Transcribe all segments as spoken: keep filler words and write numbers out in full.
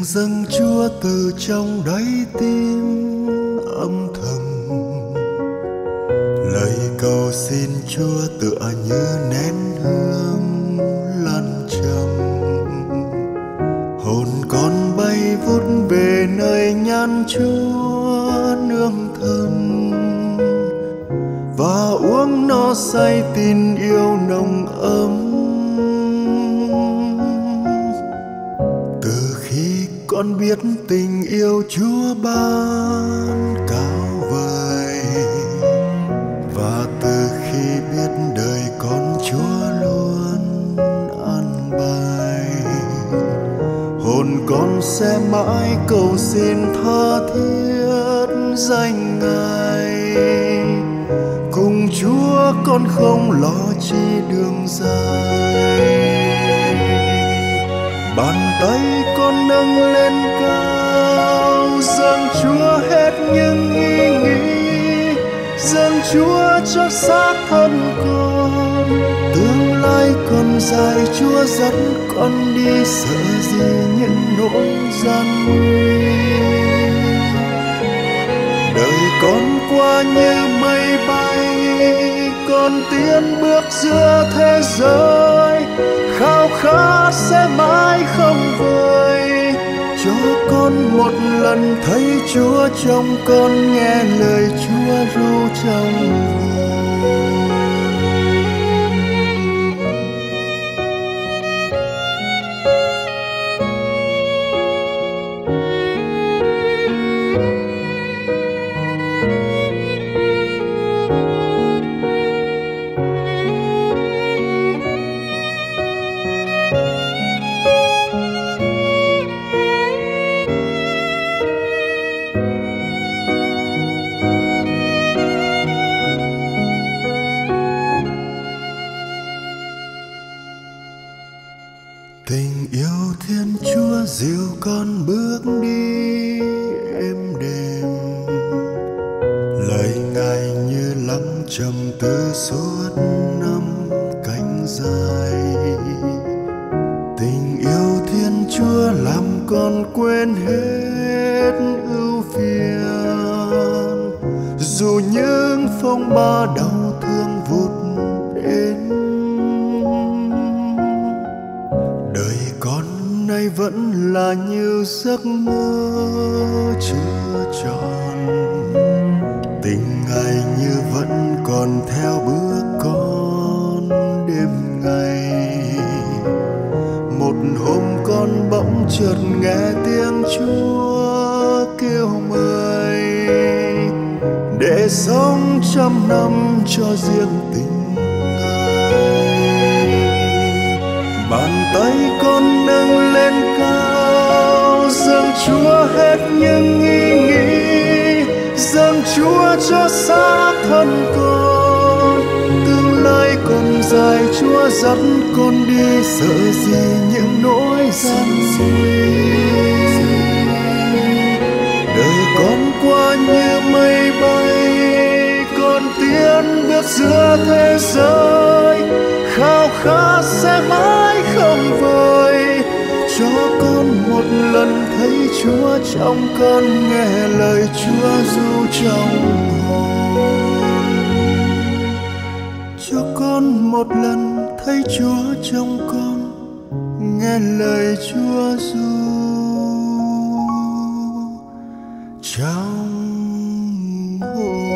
dâng Chúa từ trong đáy tim âm thầm, lời cầu xin Chúa tựa như nén hương lan trầm. Hồn con bay vút về nơi nhan Chúa nương thầm, và uống no say tin yêu nồng ấm. Từ khi con biết tình yêu Chúa ban cao vời, và từ khi biết đời con Chúa luôn an bài, hồn con sẽ mãi cầu xin tha thiết danh Ngài. Cùng Chúa con không lo chi đường dài, bàn tay con nâng lên cao, dâng Chúa hết những ý nghĩ, dâng Chúa cho xác thân con. Tương lai con dài Chúa dẫn con đi, sợ gì những nỗi gian nguy. Đời con qua như mây bay, con tiến bước giữa thế giới, khao khát sẽ mãi không vơi. Cho con một lần thấy Chúa trong con, nghe lời Chúa ru trong hồn. Tình yêu Thiên Chúa dìu con bước đi êm đềm, lời Ngài như lắng trầm tư suốt năm cánh dài. Tình yêu Thiên Chúa làm con quên hết ưu phiền, dù những phong ba đau thương vụt đến. Đời con nay vẫn là như giấc mơ chưa tròn, tình Ngài như vẫn còn theo bước con đêm ngày. Một hôm con bỗng chợt nghe tiếng Chúa kêu mời, để sống trăm năm cho riêng tình. Bàn tay con nâng lên cao, dâng Chúa hết những ý nghĩ, dâng Chúa cho xác thân con. Tương lai còn dài Chúa dẫn con đi, sợ gì những nỗi gian nguy. Đời con qua như mây bay, con tiến bước giữa thế giới, khao khát sẽ mãi không vơi. Cho con một lần thấy Chúa trong con, nghe lời Chúa ru trong hồn. Cho con một lần thấy Chúa trong con, nghe lời Chúa ru trong hồn.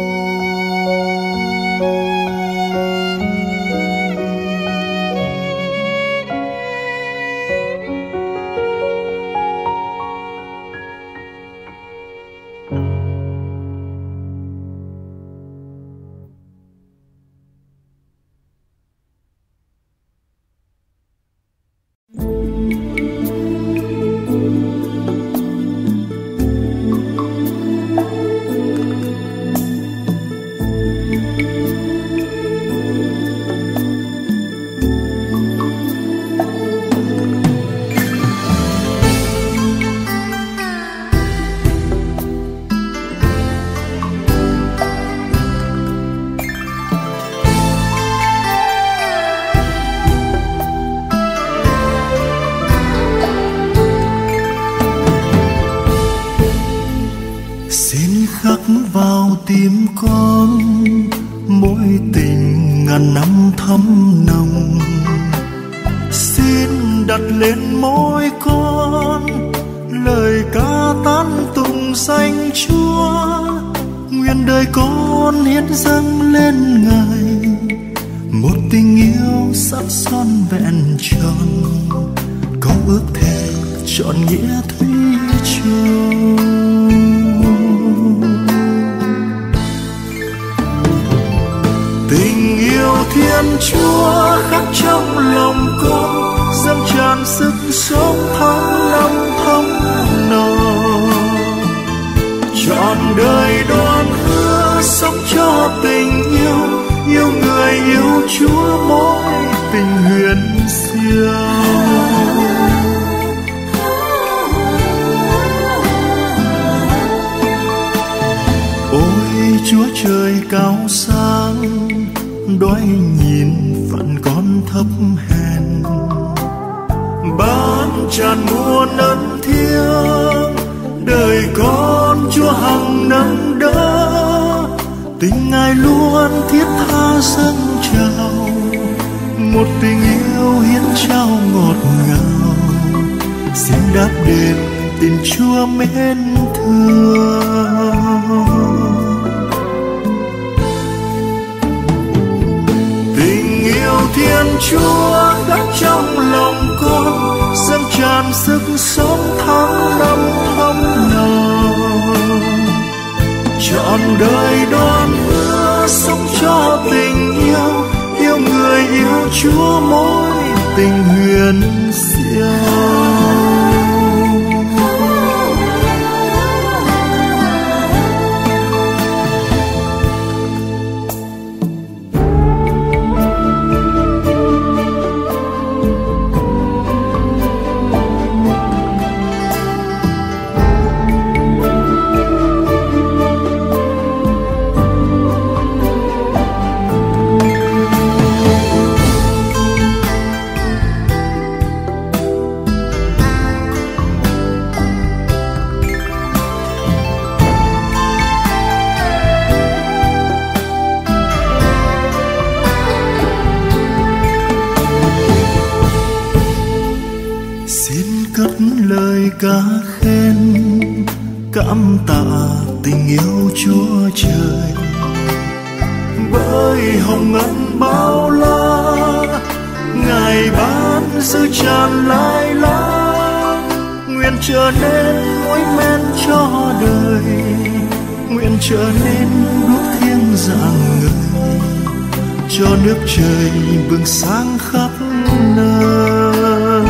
xin khắc vào tim con mối tình ngàn năm thắm nồng. Xin đặt lên môi con lời ca tán tụng danh Chúa. Nguyện đời con hiến dâng lên Ngài một tình yêu sắc son vẹn tròn, câu ước thề trọn nghĩa thủy chung. Tình yêu Thiên Chúa khắc trong lòng con, dâng tràn sức sống tháng năm thắm nồng. Trọn đời đoan hứa sống cho tình yêu, yêu người yêu Chúa mỗi tình huyền siêu. Ôi Chúa trời cao sang, đói nhìn phận con thấp hèn, ban tràn muôn ân thiêng đời con Chúa hằng nâng đỡ. Tình Ngài luôn thiết tha dâng trào, một tình yêu hiến trao ngọt ngào. Xin đáp đền tình Chúa mến thương. Tình yêu Thiên Chúa khắc trong lòng con, dâng tràn sức sống tháng năm thắm nồng. Trọn đời đoan hứa sống cho tình yêu, yêu người yêu Chúa mỗi tình huyền siêu. Lời ca khen cảm tạ tình yêu Chúa trời, bởi hồng ân bao la Ngài ban sự tràn lai lá. Nguyện trở nên muối men cho đời, nguyện trở nên đuốc thiêng rạng ngời, cho nước trời bừng sáng khắp nơi.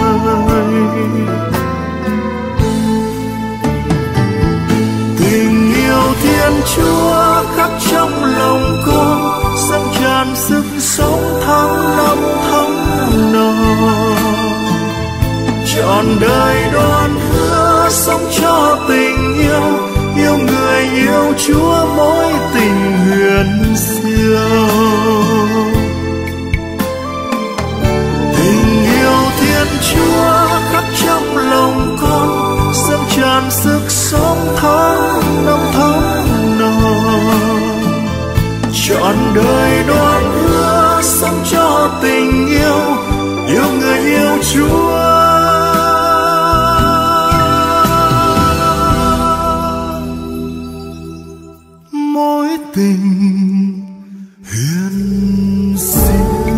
Tình yêu Thiên Chúa khắc trong lòng con, dâng tràn sức sống tháng năm thắm nồng. Trọn đời đoan hứa sống cho tình yêu, yêu người yêu Chúa mỗi tình huyền siêu. Tình yêu Thiên Chúa khắc trong lòng con, dâng tràn sức sống tháng năm thắm nồng. Trọn đời đoan hứa sống cho tình yêu, yêu người yêu Chúa mỗi tình huyền siêu.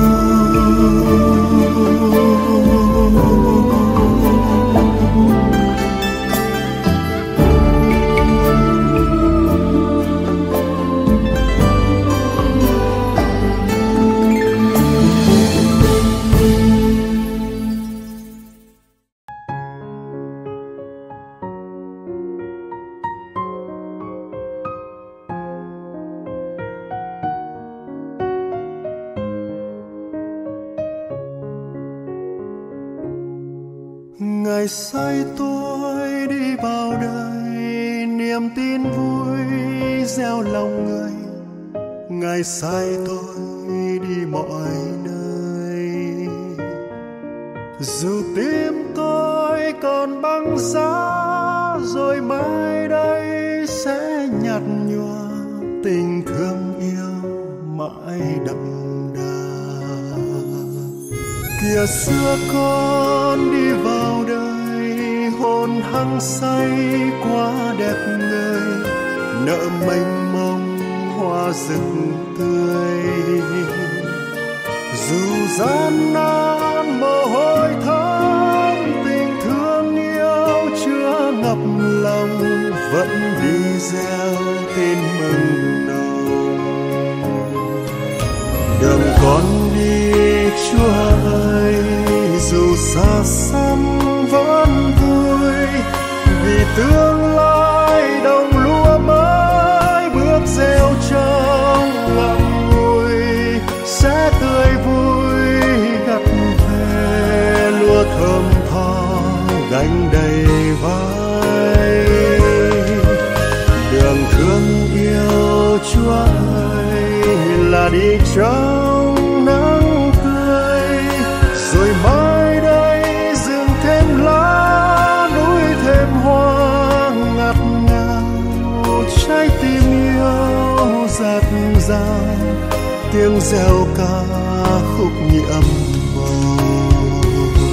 Ngài sai tôi đi vào đời, niềm tin vui gieo lòng người. Ngài sai tôi đi mọi nơi, dù tim tôi còn băng giá rồi mai đây sẽ nhạt nhòa, tình thương yêu mãi đậm đà. Kìa xưa con đi vào đời, hồn hăng say quá đẹp người, nợ mênh mông hoa rực tươi. Dù gian nan mồ hôi thấm, tình thương yêu chưa ngập lòng, vẫn đi gieo tin mừng nồng. Đường con đi Chúa ơi, dù xa xăm vẫn vui, vì tương lai đồng lúa mới bước gieo trong ngậm ngùi, sẽ tươi vui gặt về lúa thơm tho gánh đầy vai. Đường thương yêu Chúa ơi là đi trong nắng tươi, rồi mai đây rừng thêm lá, núi thêm hoa ngạt ngào, trái tim yêu dạt dào tiếng reo ca khúc nhiệm màu.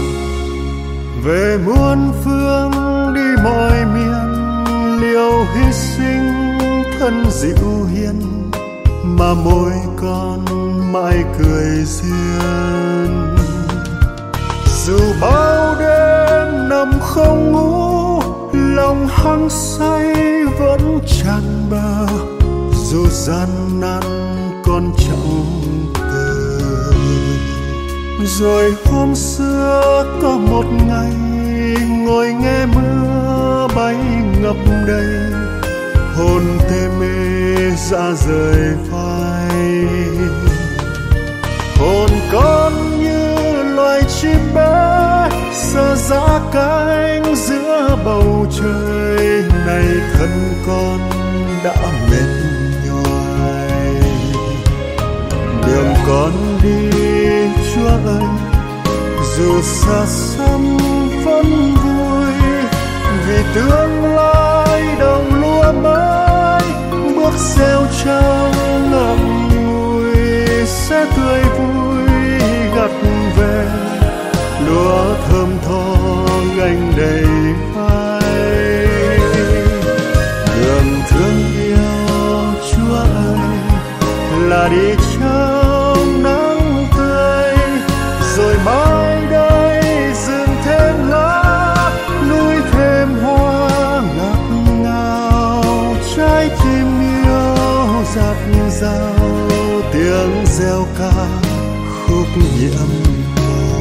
Về muôn phương đi mọi miền, liều hy sinh thân dịu hiền, mà môi con mãi cười duyên. Dù bao đêm nằm không ngủ, lòng hăng say vẫn tràn bờ, dù gian nan con chẳng từ. Rồi hôm xưa có một ngày, ngồi nghe mưa bay ngập đầy, hồn tê mê ra rời vai. Hồn con như loài chim bé sơ giá cánh giữa bầu trời, này thân con đã mệt nhoài. Đường con đi Chúa ơi, dù xa xăm vẫn vui, vì tương lai đồng lúa mới bước gieo trong ngậm ngùi, sẽ tươi vui gặt về lúa thơm tho gánh đầy vai. Đường thương yêu Chúa ơi là đi trong nắng tươi, rồi mai đây rừng thêm lá, núi thêm hoa ngạt ngào, trái tim yêu dạt dào tiếng reo ca khúc nhiệm màu.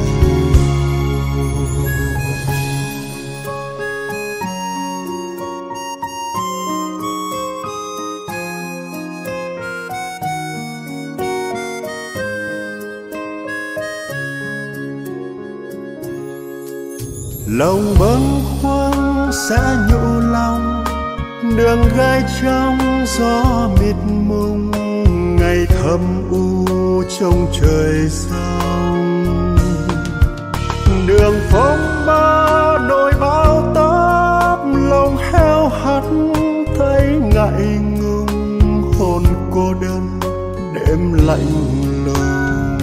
Lòng bâng khuâng sẽ nhũ lòng, đường gai trong gió mịt mùng, ngày thâm u trong trời sông. Đường phong ba nổi bao táp, lòng heo hắt thấy ngại ngùng, hồn cô đơn đêm lạnh lùng.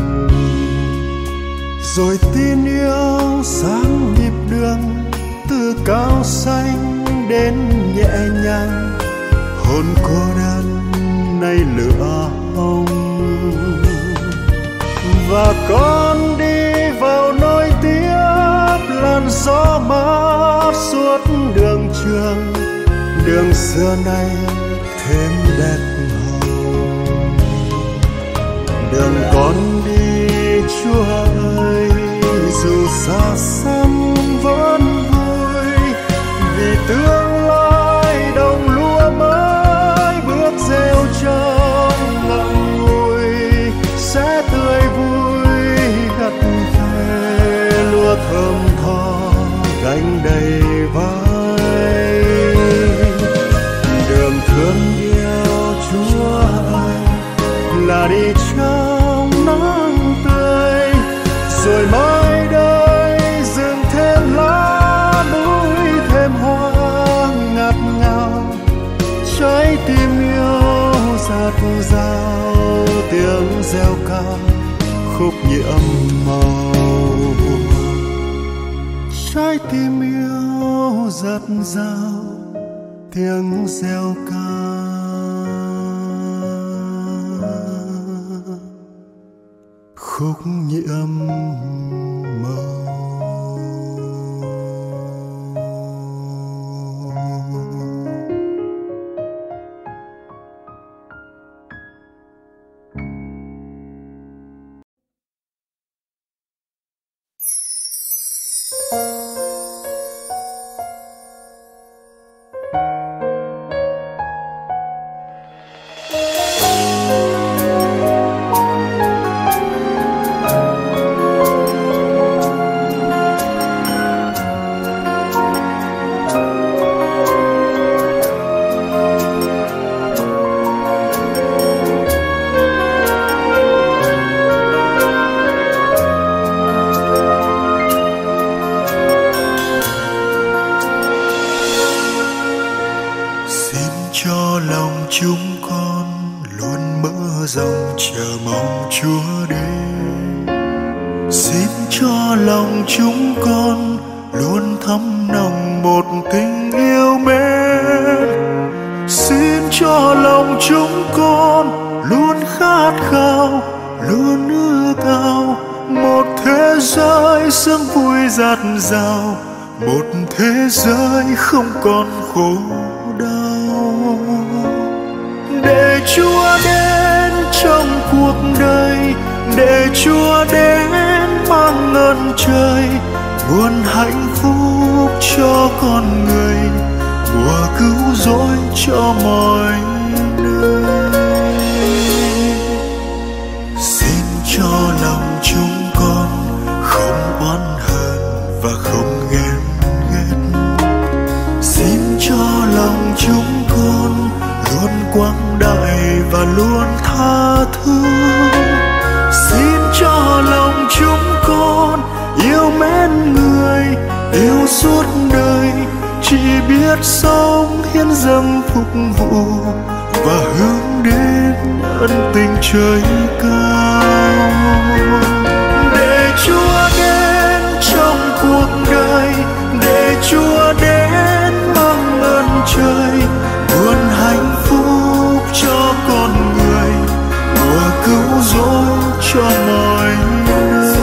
Rồi tin yêu sáng nhịp đường, từ cao xanh đến nhẹ nhàng, hồn cô đơn nay lửa hồng. Và con đi vào nối tiếp làn gió mát suốt đường trường, đường xưa nay thêm đẹp hồng. Đường con đi Chúa ơi, dù xa xăm vẫn vui, vì tương lai đồng lúa mới bước gieo trong ngậm ngùi, sẽ tươi vui gặt về lúa thơm tho gánh đầy vai. Đường thương yêu Chúa ơi là đi trong nắng tươi, rồi mai đây rừng thêm lá, tim yêu dạt dào tiếng reo cao khúc nhị âm màu. Trái tim yêu dạt dào tiếng reo ca khúc nhị âm màu. Dào một thế giới không còn khổ đau, để Chúa đến trong cuộc đời, để Chúa đến mang ơn trời, nguồn hạnh phúc cho con người, mùa cứu rỗi cho mọi nơi. Xin cho lòng chúng con không oán hờn và không ghen ghét, xin cho lòng chúng con luôn quang đại và luôn tha thứ, xin cho lòng chúng con yêu mến người, yêu suốt đời, chỉ biết sống hiến dâng phục vụ và hướng đến ân tình trời cao. Để Chúa đến trong cuộc đời, để Chúa đến mang ơn trời, nguồn hạnh phúc cho con người, mùa cứu rỗi cho mọi nơi.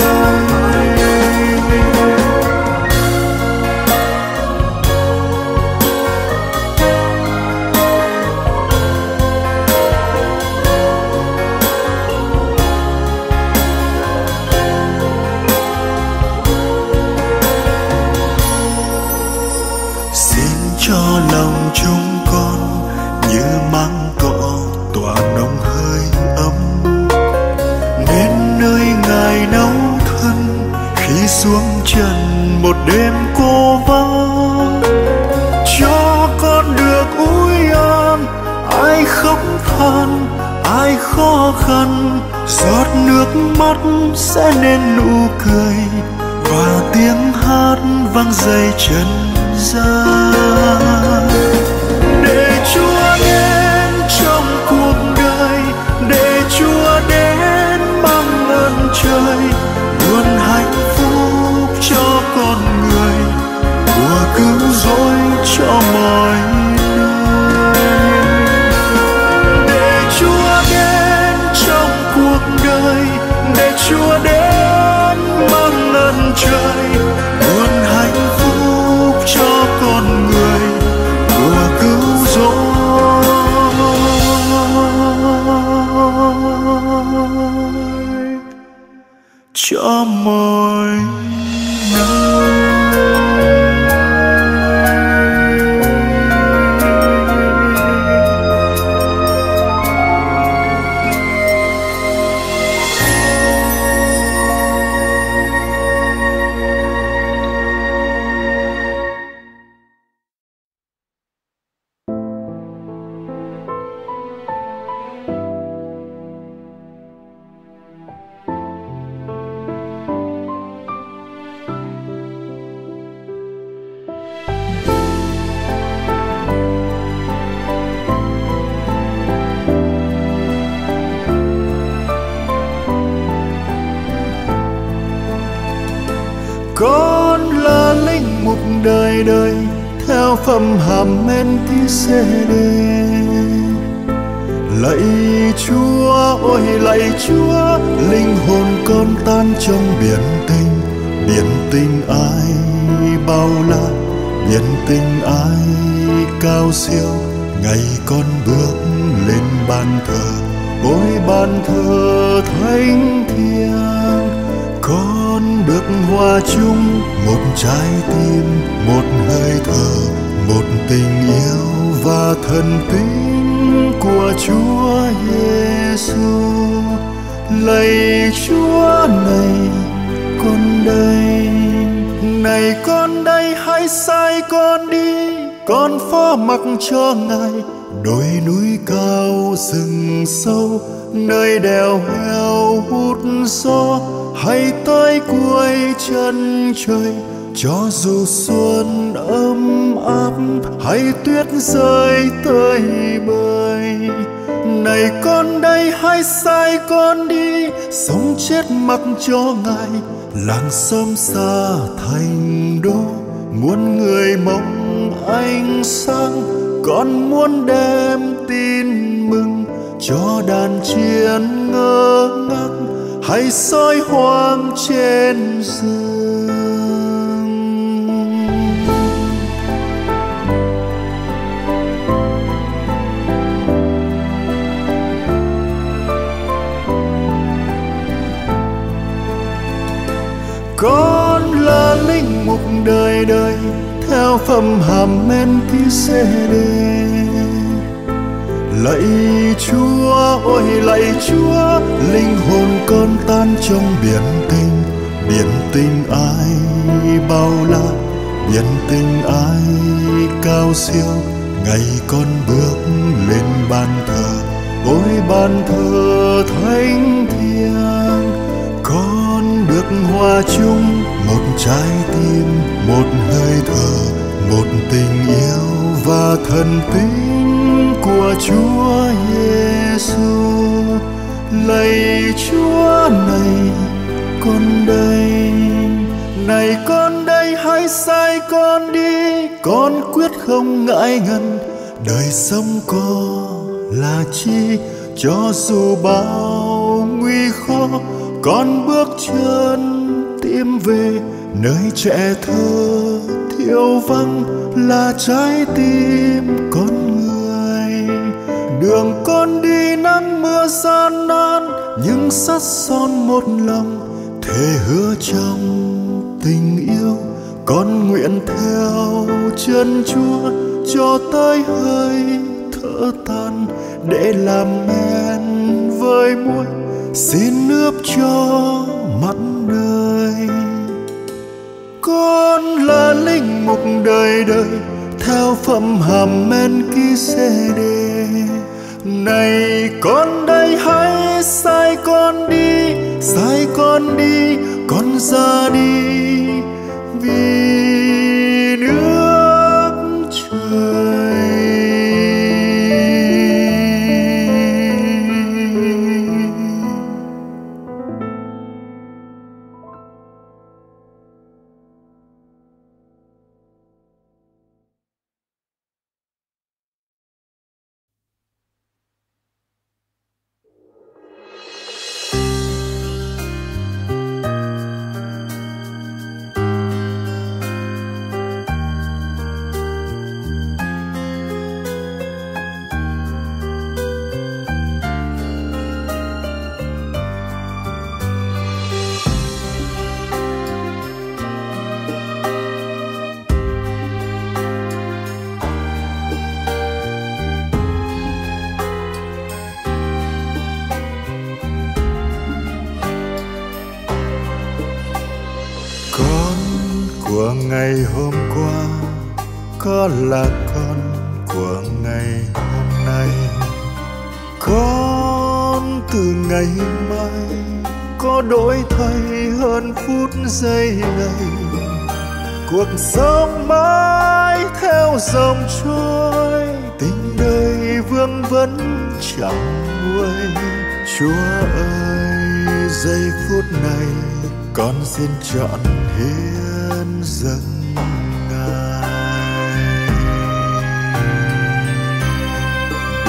Xuống trần một đêm cô vắng, cho con được ủi an. Ai khóc than, ai khó khăn, giọt nước mắt sẽ nên nụ cười, và tiếng hát vang dậy trần gian. Để Chúa đến trong cuộc đời, để Chúa đến mang ơn trời, nguồn hạnh phúc cho con người, mùa cứu rỗi cho mọi nơi. Để Chúa đến trong cuộc đời, để Chúa đến mang ơn trời, nguồn hạnh phúc cho con người, đời đời theo phẩm hàm men ký xê đê. Lạy Chúa, ôi lạy Chúa, linh hồn con tan trong biển tình. Biển tình ai bao la, biển tình ai cao siêu. Ngày con bước lên bàn thờ, ôi bàn thờ thánh thiêng, con được hòa chung một trái tim, một hơi thở, một tình yêu và thần tính của Chúa Giêsu. Lạy Chúa, này con đây, này con đây, hãy sai con đi, con phó mặc cho Ngài. Đồi núi cao rừng sâu, nơi đèo heo hút gió, hãy tới cuối chân trời. Cho dù xuân ấm áp hay tuyết rơi tới bời, này con đây, hãy sai con đi, sống chết mặc cho Ngài. Làng xóm xa thành đô, muôn người mong ánh sáng, con muốn đem tin mừng cho đàn chiên ngơ ngác hay soi hoang trên rừng. Con là linh mục đời đời theo phẩm hàm men ký xê đê. Lạy Chúa, ôi lạy Chúa, linh hồn con tan trong biển tình. Biển tình ai bao la, biển tình ai cao siêu. Ngày con bước lên bàn thờ, ôi bàn thờ thánh thiêng, con được hòa chung một trái tim, một hơi thở, một tình yêu và thần tính của Chúa Giêsu. Lạy Chúa, này con đây, này con đây, hãy sai con đi, con quyết không ngại ngần. Đời sống có là chi, cho dù bao nguy khó, con bước chân tìm về nơi trẻ thơ thiếu vắng là trái tim con người. Đường con đi nắng mưa gian nan, nhưng sắt son một lòng thề hứa trong tình yêu. Con nguyện theo chân Chúa cho tới hơi thở tàn, để làm men với muối xin nước cho mặn đời. Con là linh mục đời đời theo phẩm hàm men ký xê đê. Này con đây, hãy sai con đi, sai con đi, con ra đi vì nước trời. Của ngày hôm qua có là con của ngày hôm nay, con từ ngày mai có đổi thay hơn phút giây này. Cuộc sống mãi theo dòng trôi, tình đời vương vấn chẳng nguôi. Chúa ơi, giây phút này con xin chọn hiến dâng Ngài.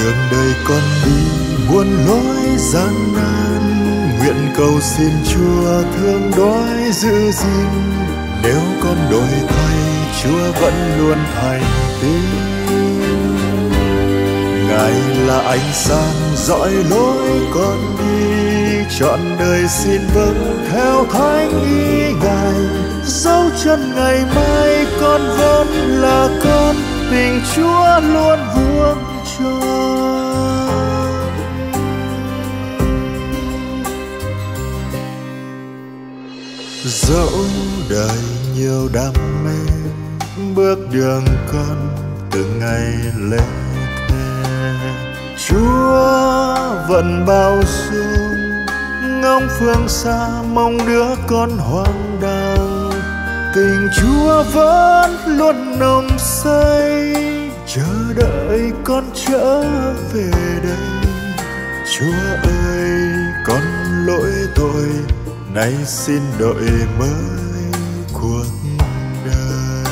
Đường đời con đi muôn lối gian nan, nguyện cầu xin Chúa thương đói giữ gìn. Nếu con đổi thay, Chúa vẫn luôn thành tín. Ngài là ánh sáng dõi lối con đi, trọn đời xin vâng theo thánh ý Ngài. Dấu chân ngày mai con vẫn là con, tình Chúa luôn vuông tròn. Dẫu đời nhiều đam mê, bước đường con từng ngày lê thê, Chúa vẫn bao dung. Ngóng phương xa mong đứa con hoang đàng, tình Chúa vẫn luôn nồng say, chờ đợi con trở về đây. Chúa ơi, con lỗi tội, nay xin đổi mới cuộc đời.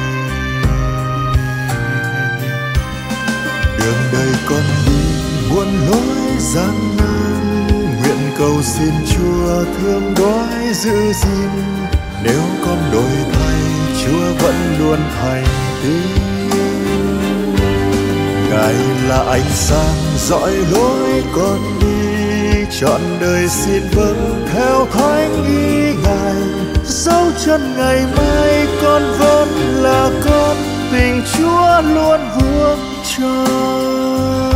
Đường đời con đi muôn lối gian nan, nguyện cầu xin Chúa thương đói giữ gìn. Nếu con đổi thay, Chúa vẫn luôn thành tín. Ngài là ánh sáng dõi lối con đi, trọn đời xin vâng theo thánh ý Ngài. Dấu chân ngày mai con vẫn là con, tình Chúa luôn vuông tròn.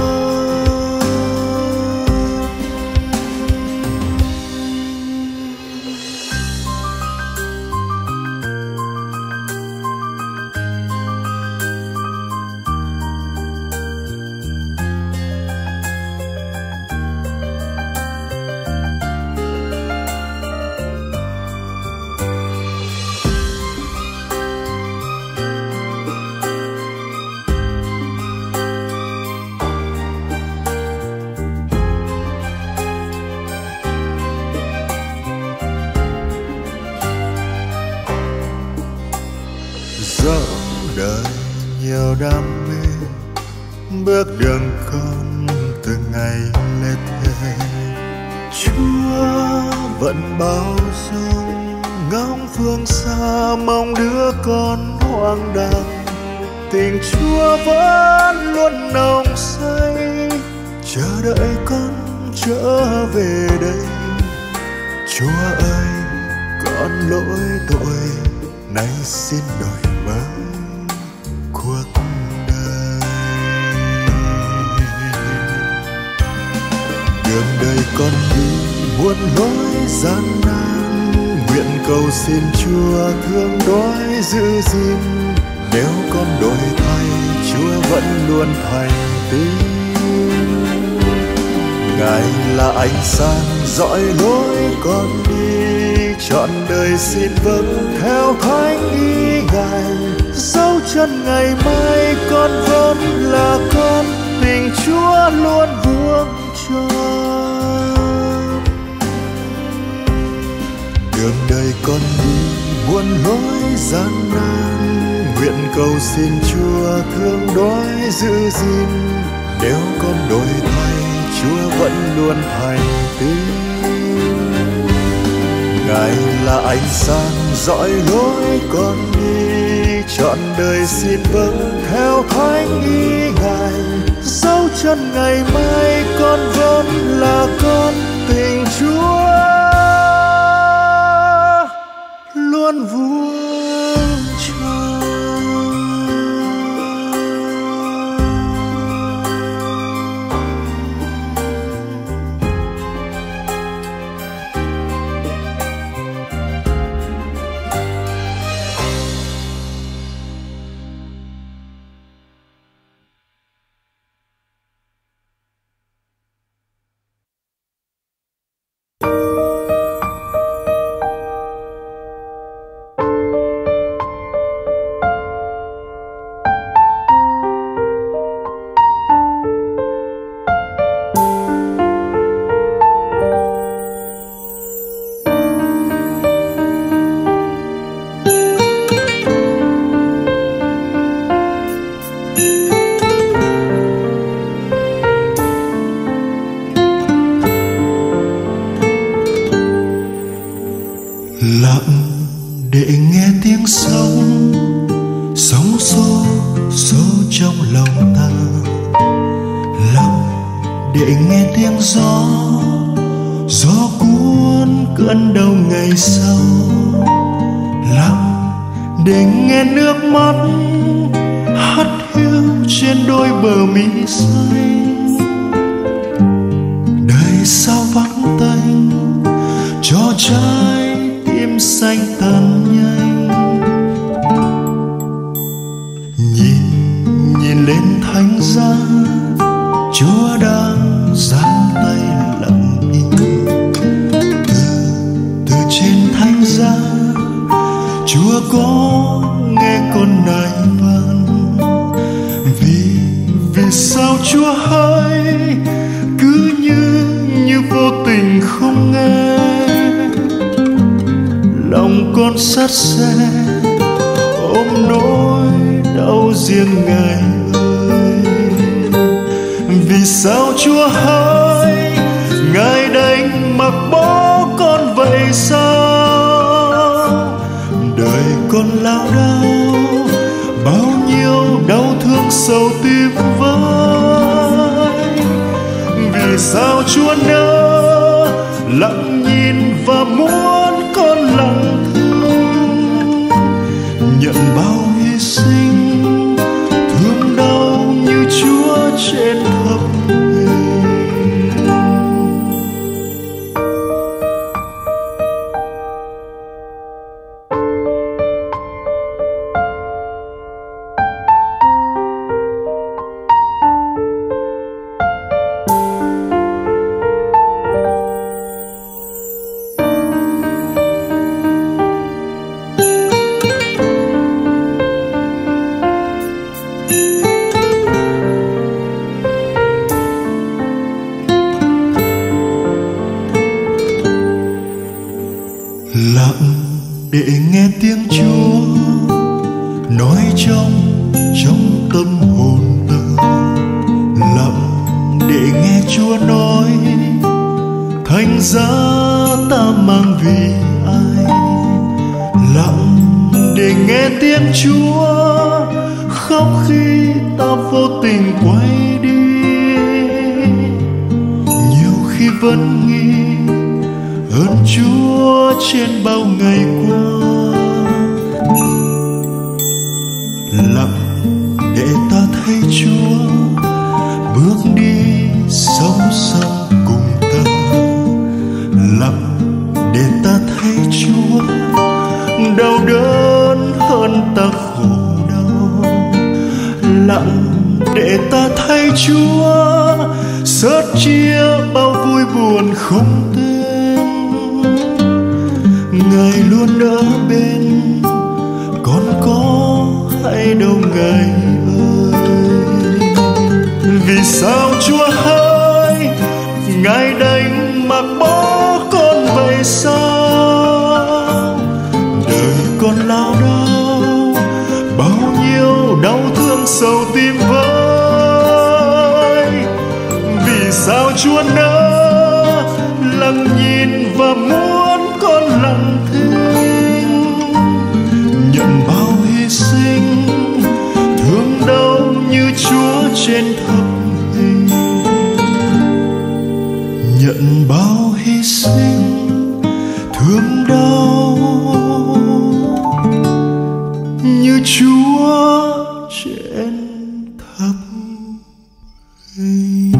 Dẫu đời nhiều đam mê, bước đường con từng ngày lê thê, Chúa vẫn bao dung. Ngóng phương xa mong đứa con hoang đàng, tình Chúa vẫn luôn nồng say, chờ đợi con trở về đây. Chúa ơi, con lỗi tội, nay xin đổi mới cuộc đời. Đường đời con đi muôn lối gian nan, nguyện cầu xin Chúa thương đói giữ gìn. Nếu con đổi thay, Chúa vẫn luôn thành tín. Ngài là ánh sáng dõi lối con đi, trọn đời xin vâng theo thánh ý Ngài. Dấu chân ngày mai con vẫn là con, tình Chúa luôn vuông tròn. Đường đời con đi muôn lối gian nan, nguyện cầu xin Chúa thương đói giữ gìn. Nếu con đổi thay, Chúa vẫn luôn thành tín. Ngài là ánh sáng dõi lối con đi, trọn đời xin vâng theo thánh ý Ngài. Dấu chân ngày mai con vẫn là con, tình Chúa luôn vuông tròn. để nghe tiếng gió, gió cuốn cơn đau ngày sau. Lặng để nghe nước mắt hắt hiu trên đôi bờ mi xanh. Đời sao vắng tênh cho trái tim xanh tan nhanh. Nhìn nhìn lên thánh giá, Chúa đang giang tay lặng im. Từ từ trên thánh giá, Chúa có nghe con nài van. Vì vì sao Chúa hay cứ như như vô tình không nghe. Lòng con sát xe ôm nỗi đau riêng Ngài ơi. Vì sao Chúa hay Ngài đành mặc bỏ con vậy sao? Đời con lao đao bao nhiêu đau thương sầu tim vơi. Vì sao Chúa nỡ lặng nhìn và muốn con lặng thinh, nhận bao hy sinh thương đau như Chúa trên thập hình. Lặng để nghe tiếng Chúa nói trong trong tâm hồn ta. Lặng để nghe Chúa nói thánh giá ta mang vì ai. Lặng để nghe tiếng Chúa khóc khi ta vô tình quay đi. Nhiều khi vẫn nghĩ ơn Chúa trên bao ngày qua. Lặng để ta thấy Chúa bước đi song song cùng ta. Lặng để ta thấy Chúa đau đớn hơn ta khổ đau. Lặng để ta thấy Chúa sớt chia bao vui buồn không tên. Ngài luôn ở bên, con có hay đâu Ngài ơi. Vì sao Chúa hay Ngài đành mặc bỏ con vậy sao? Đời con lao đao bao nhiêu đau thương sầu tim vơi. Vì sao Chúa nỡ lặng nhìn và muốn con lặng thinh, nhận bao hy sinh thương đau như Chúa trên thập hình. Nhận bao hy sinh thương đau như Chúa trên thập hình.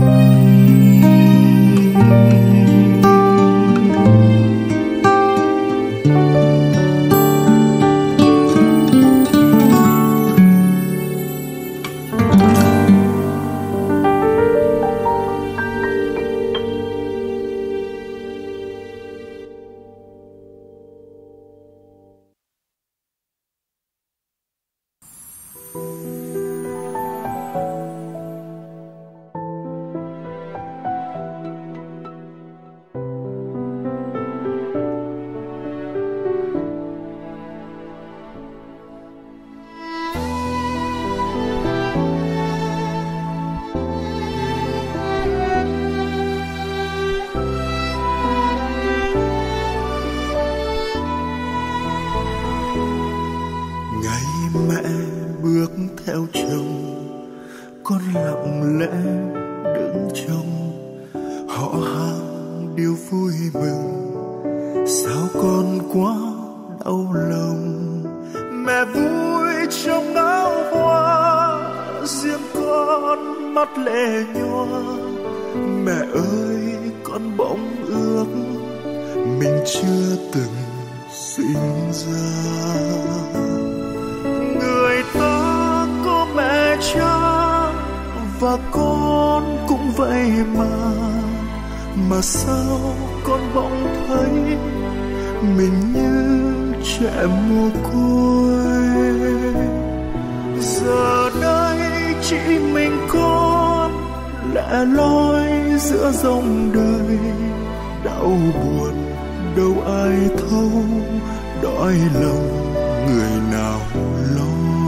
theo chồng, con lặng lẽ đứng trong họ hàng điều vui mừng, sao con quá đau lòng. Mẹ vui trong áo hoa, riêng con mắt lệ nhòa. Mẹ ơi con bỗng ước mình chưa từng sinh ra. Người ta có mẹ cha và con cũng vậy mà, mà sao con bỗng thấy mình như trẻ mồ côi. Giờ đây chỉ mình con lẻ loi giữa dòng đời, đau buồn đâu ai thấu, đói lòng người nào lo.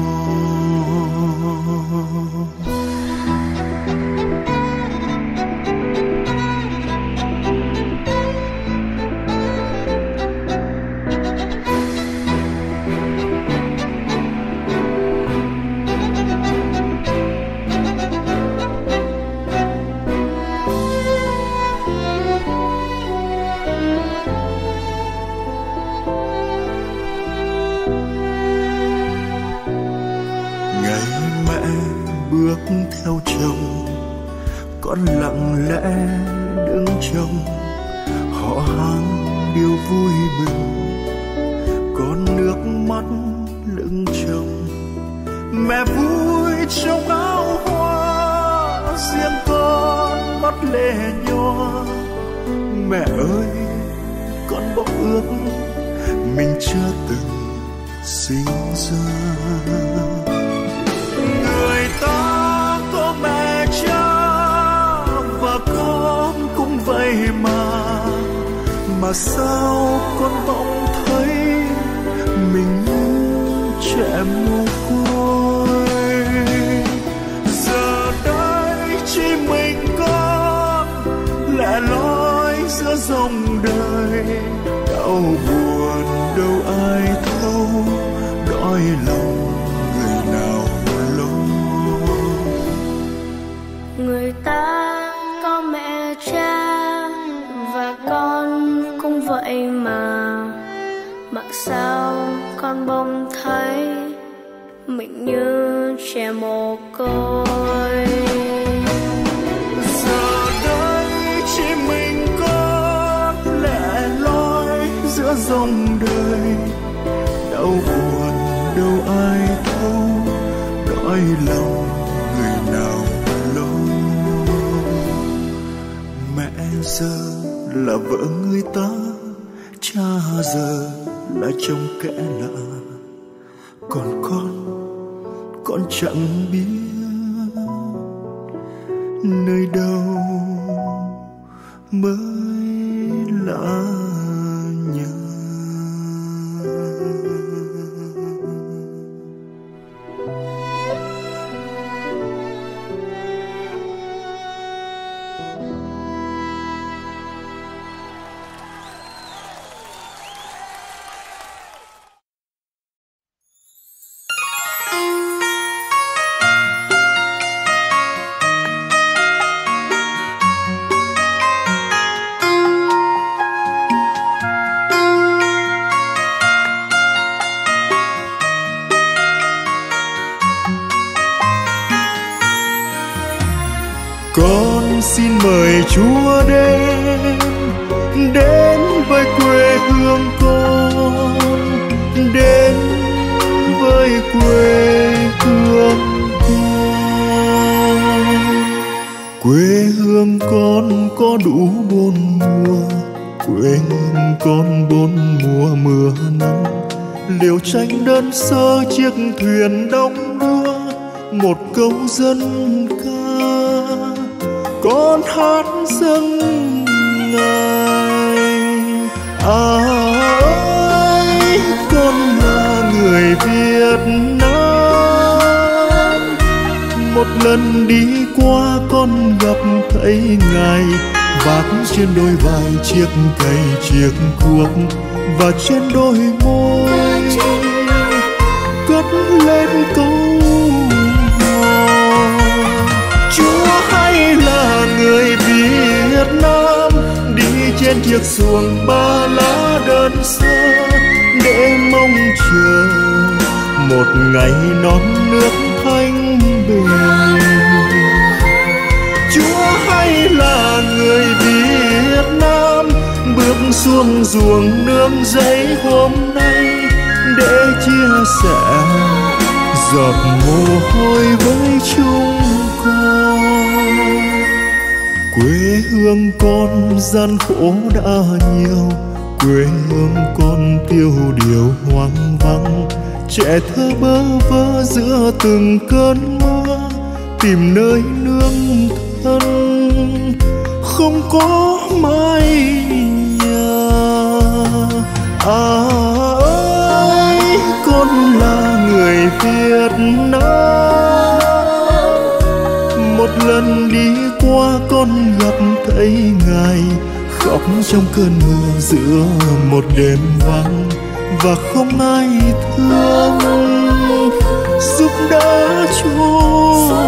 Theo chồng con lặng lẽ đứng trông, họ hàng điều vui mừng, con nước mắt lưng chồng. Mẹ vui trong áo hoa, riêng con mắt lệ nhòa. Mẹ ơi con bỗng ước mình chưa từng sinh ra. Người ta mẹ cha và con cũng vậy mà, mà sao con bỗng thấy mình như trẻ mồ côi. Giờ đây chỉ mình con lẻ loi giữa dòng đời, đau buồn đâu ai thấu, đói lòng người nào. Người ta có mẹ cha và con cũng vậy mà, mà sao con bỗng thấy mình như trẻ mồ côi. Giờ đây chỉ mình con lẻ loi giữa dòng đời, đau buồn đâu ai thấu, đói lòng người nào. Giờ là vợ người ta, cha giờ là chồng kẻ lạ. Còn con, con chẳng biết nơi đâu mới là nhà. Con xin mời Chúa đến, đến với quê hương con, đến với quê hương con. Quê hương con có đủ bốn mùa, quê hương con bốn mùa mưa nắng. Liều tranh đơn sơ chiếc thuyền đông đưa, một câu dân ca con hát dâng Ngài. À ơi con là người Việt Nam, một lần đi qua con gặp thấy Ngài vác trên đôi vai chiếc cây chiếc cuốc, và trên đôi môi cất lên câu hò. Chúa hay là người Việt Nam, chiếc xuồng ba lá đơn sơ để mong chờ một ngày non nước thanh bình. Chúa hay là người Việt Nam bước xuống ruộng nương giấy hôm nay để chia sẻ giọt mồ hôi với chúng con. Quê hương con gian khổ đã nhiều, quê hương con tiêu điều hoang vắng, trẻ thơ bơ vơ giữa từng cơn mưa tìm nơi nương thân không có mái nhà. À ơi, con là người Việt Nam, một lần đi qua con gặp thấy Ngài khóc trong cơn mưa giữa một đêm vắng, và không ai thương giúp đỡ Chúa.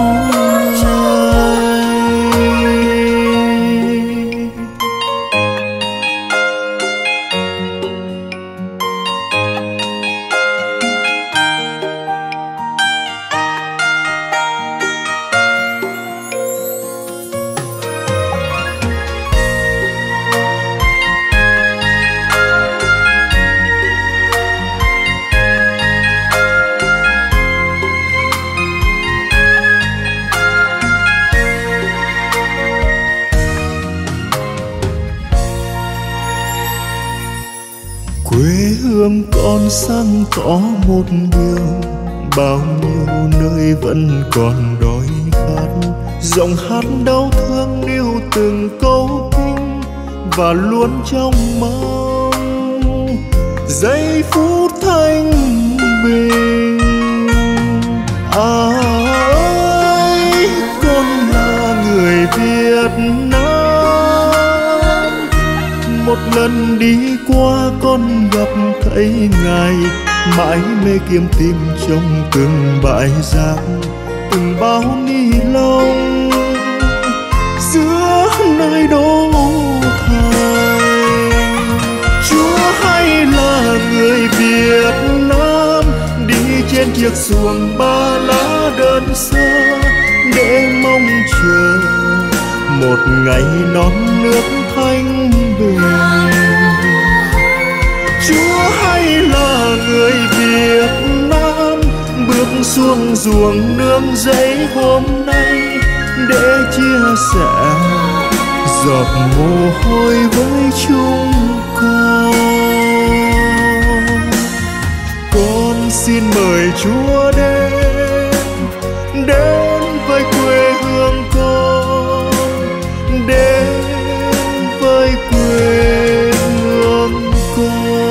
Quê hương con sáng tỏ một điều, bao nhiêu nơi vẫn còn đói khát. Giọng hát đau thương níu từng câu kinh và luôn trong mong giây phút thanh bình. À ơi, con là người Việt Nam, một lần đi qua con gặp thấy Ngài mãi mê kiếm tìm trong từng bãi rác, từng bao ni lông giữa nơi đô thành. Chúa hay là người Việt Nam đi trên chiếc xuồng ba lá đơn sơ để mong chờ một ngày non nước thanh bình. Chúa hay là người Việt Nam bước xuống ruộng nương giấy hôm nay để chia sẻ giọt mồ hôi với chúng con. Con xin mời Chúa đến, đến với quê hương con, đến với quê hương con.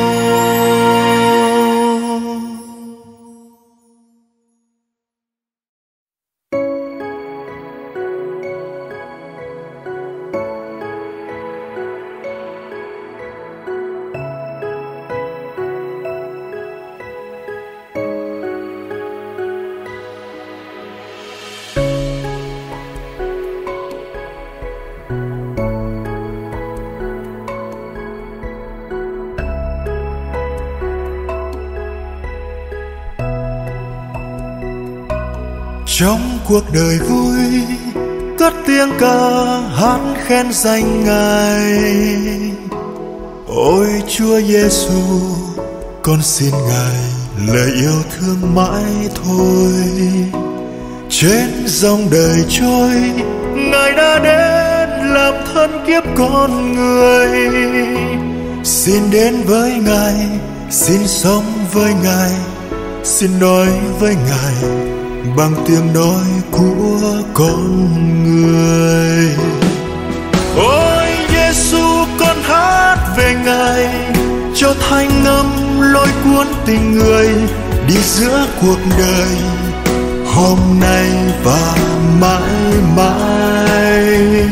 Trong cuộc đời vui cất tiếng ca hát khen danh Ngài. Ôi Chúa Giêsu, con xin Ngài lời yêu thương mãi thôi. Trên dòng đời trôi, Ngài đã đến làm thân kiếp con người. Xin đến với Ngài, xin sống với Ngài, xin nói với Ngài bằng tiếng nói của con người. Ôi Giêsu, con hát về Ngài cho thanh âm lôi cuốn tình người đi giữa cuộc đời hôm nay và mãi mãi.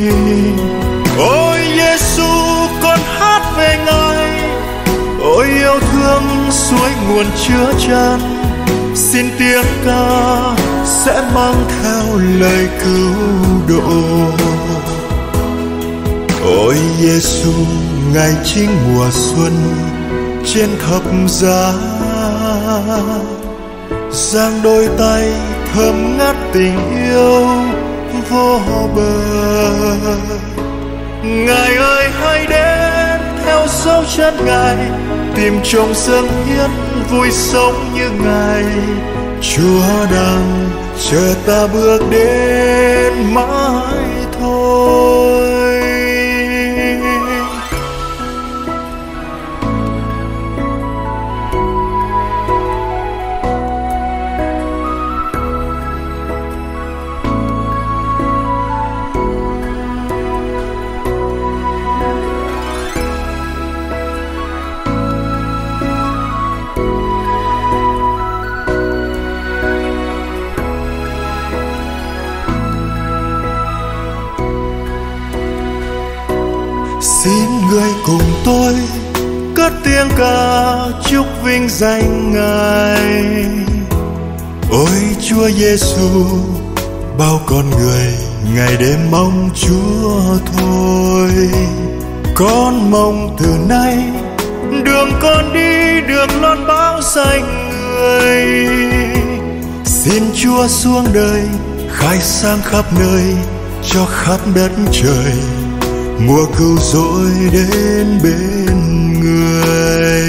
Ôi Giêsu, con hát về Ngài, ôi yêu thương suối nguồn chứa chan. Xin tiếng ca sẽ mang theo lời cứu độ. Ôi Giêsu, ngày chính mùa xuân trên thập giá, giang đôi tay thơm ngát tình yêu vô bờ. Ngài ơi hãy đến theo dấu chân Ngài, tìm trông dâng hiến vui sống như Ngài. Chúa đang chờ ta bước đến mãi thôi. Xin người cùng tôi cất tiếng ca chúc vinh danh Ngài. Ôi Chúa Giêsu, bao con người ngày đêm mong Chúa thôi. Con mong từ nay đường con đi được lon báo danh người. Xin Chúa xuống đời khai sang khắp nơi, cho khắp đất trời mùa cứu rỗi đến bên người.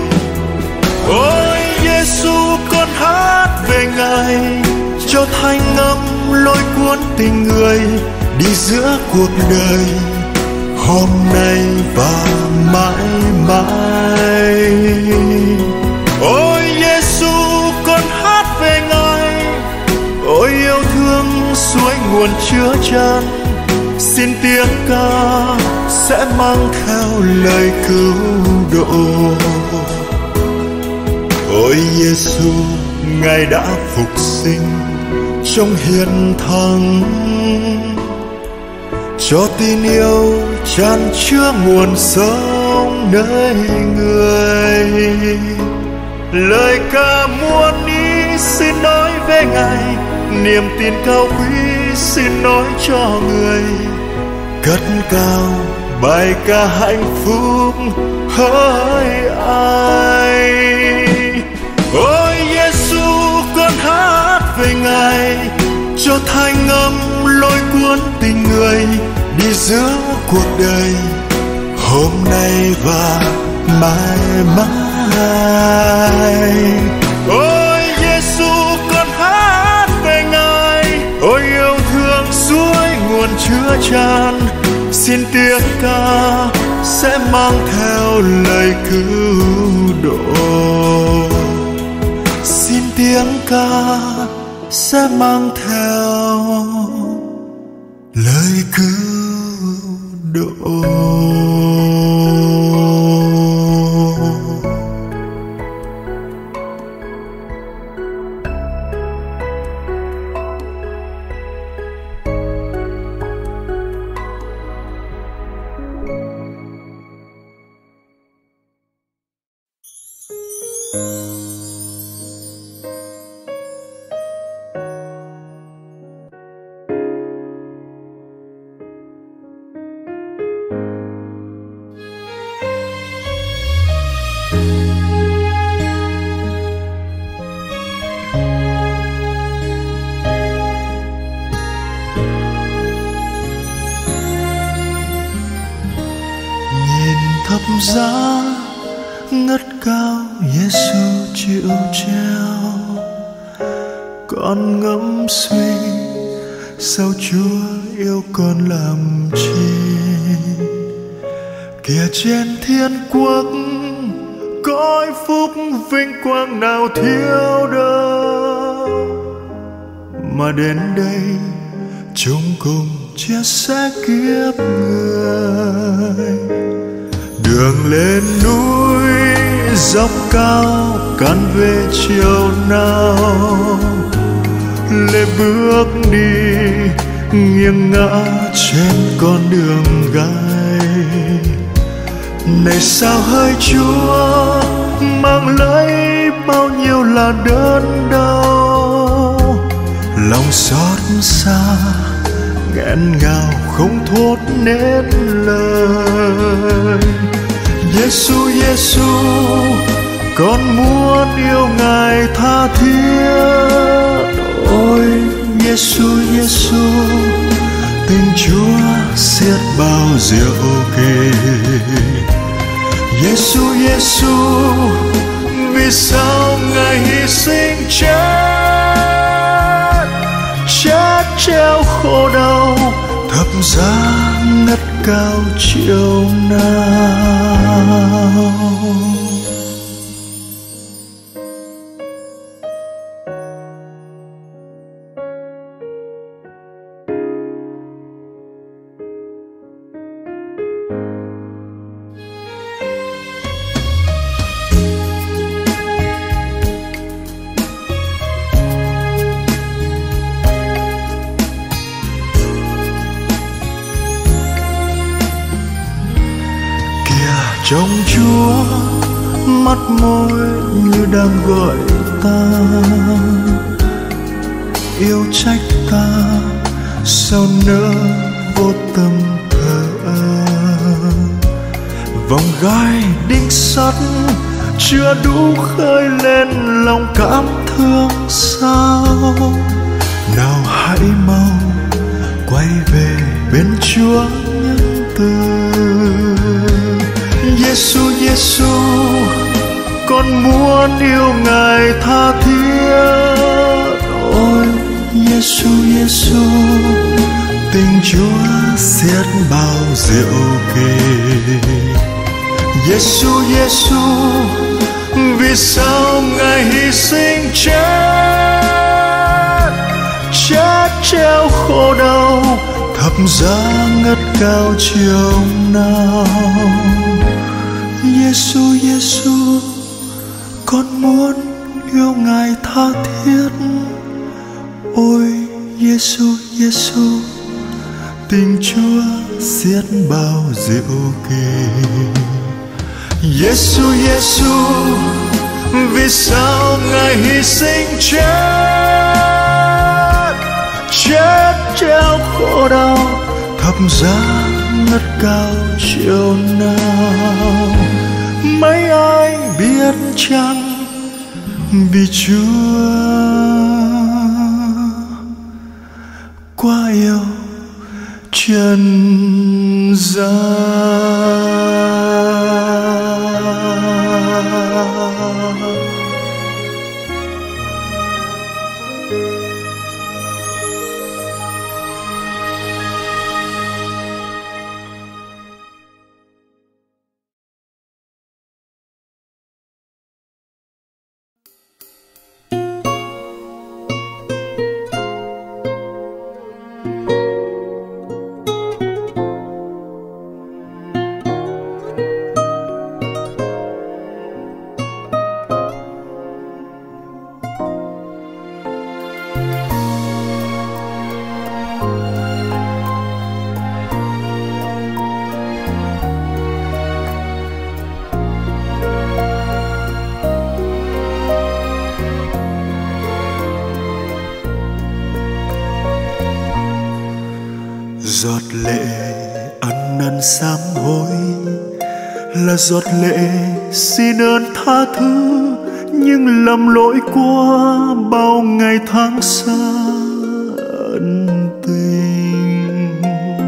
Ôi Giêsu, con hát về Ngài, cho thanh âm lôi cuốn tình người đi giữa cuộc đời hôm nay và mãi mãi. Ôi Giêsu, con hát về Ngài, ôi yêu thương suối nguồn chứa chan. Xin tiếng ca sẽ mang theo lời cứu độ. Ôi Giêsu, Ngài đã phục sinh trong hiền thắng, cho tin yêu tràn chứa nguồn sống nơi người. Lời ca muôn ý xin nói về Ngài, niềm tin cao quý xin nói cho người. Cất cao bài ca hạnh phúc hỡi ai. Ôi Giêsu, con hát về Ngài, cho thanh âm lôi cuốn tình người đi giữa cuộc đời hôm nay và mãi mãi. Ôi Giêsu, con hát về Ngài, ôi yêu thương suối nguồn chứa chan. Xin tiếng ca sẽ mang theo lời cứu độ. Xin tiếng ca sẽ mang theo lời cứu độ. Thập giá ngất cao, Giêsu chịu treo. Con ngẫm suy sao Chúa yêu con làm chi. Kìa trên thiên quốc cõi phúc vinh quang nào thiếu đâu, mà đến đây chúng cùng chia sẻ kiếp người. Đường lên núi dốc cao cạn về chiều nào, lê bước đi nghiêng ngã trên con đường gai. Này sao hỡi Chúa mang lấy bao nhiêu là đớn đau, lòng xót xa nghẹn ngào không thốt nên lời. Giêsu, Giêsu, con muốn yêu Ngài tha thiết. Ôi Giêsu, Giêsu, tình Chúa xiết bao diệu kỳ. Giêsu, Giêsu, vì sao Ngài hy sinh chết, chết treo khổ đau thập giá ngất cao chiều nào. Trong Chúa mắt môi như đang gọi ta, yêu trách ta sao nỡ vô tâm thờ ơ. Vòng gai đinh sắt chưa đủ khơi lên lòng cảm thương sao. Nào hãy mau quay về bên Chúa nhân từ. Giêsu, Giêsu, con muốn yêu Ngài tha thiết. Ôi Giêsu, Giêsu, tình Chúa xiết bao diệu kỳ. Giêsu, Giêsu, vì sao Ngài hy sinh chết, chết treo khổ đau thập giá ngất cao chiều nào. Giêsu, Giêsu, con muốn yêu Ngài tha thiết. Ôi Giêsu, Giêsu, tình Chúa xiết bao diệu kỳ. Giêsu, Giêsu, vì sao Ngài hy sinh chết, chết treo khổ đau thập giá ngất cao chiều nào. Mấy ai biết chăng vì Chúa quá yêu trần gian. Giọt lệ ăn năn sám hối là giọt lệ xin ơn tha thứ những lầm lỗi qua bao ngày tháng xa ân tình.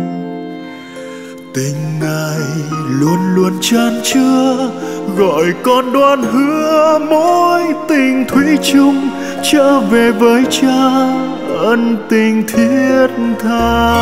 Tình Ngài luôn luôn chan chứa gọi con đoan hứa mối tình thủy chung trở về với Cha ân tình thiết tha.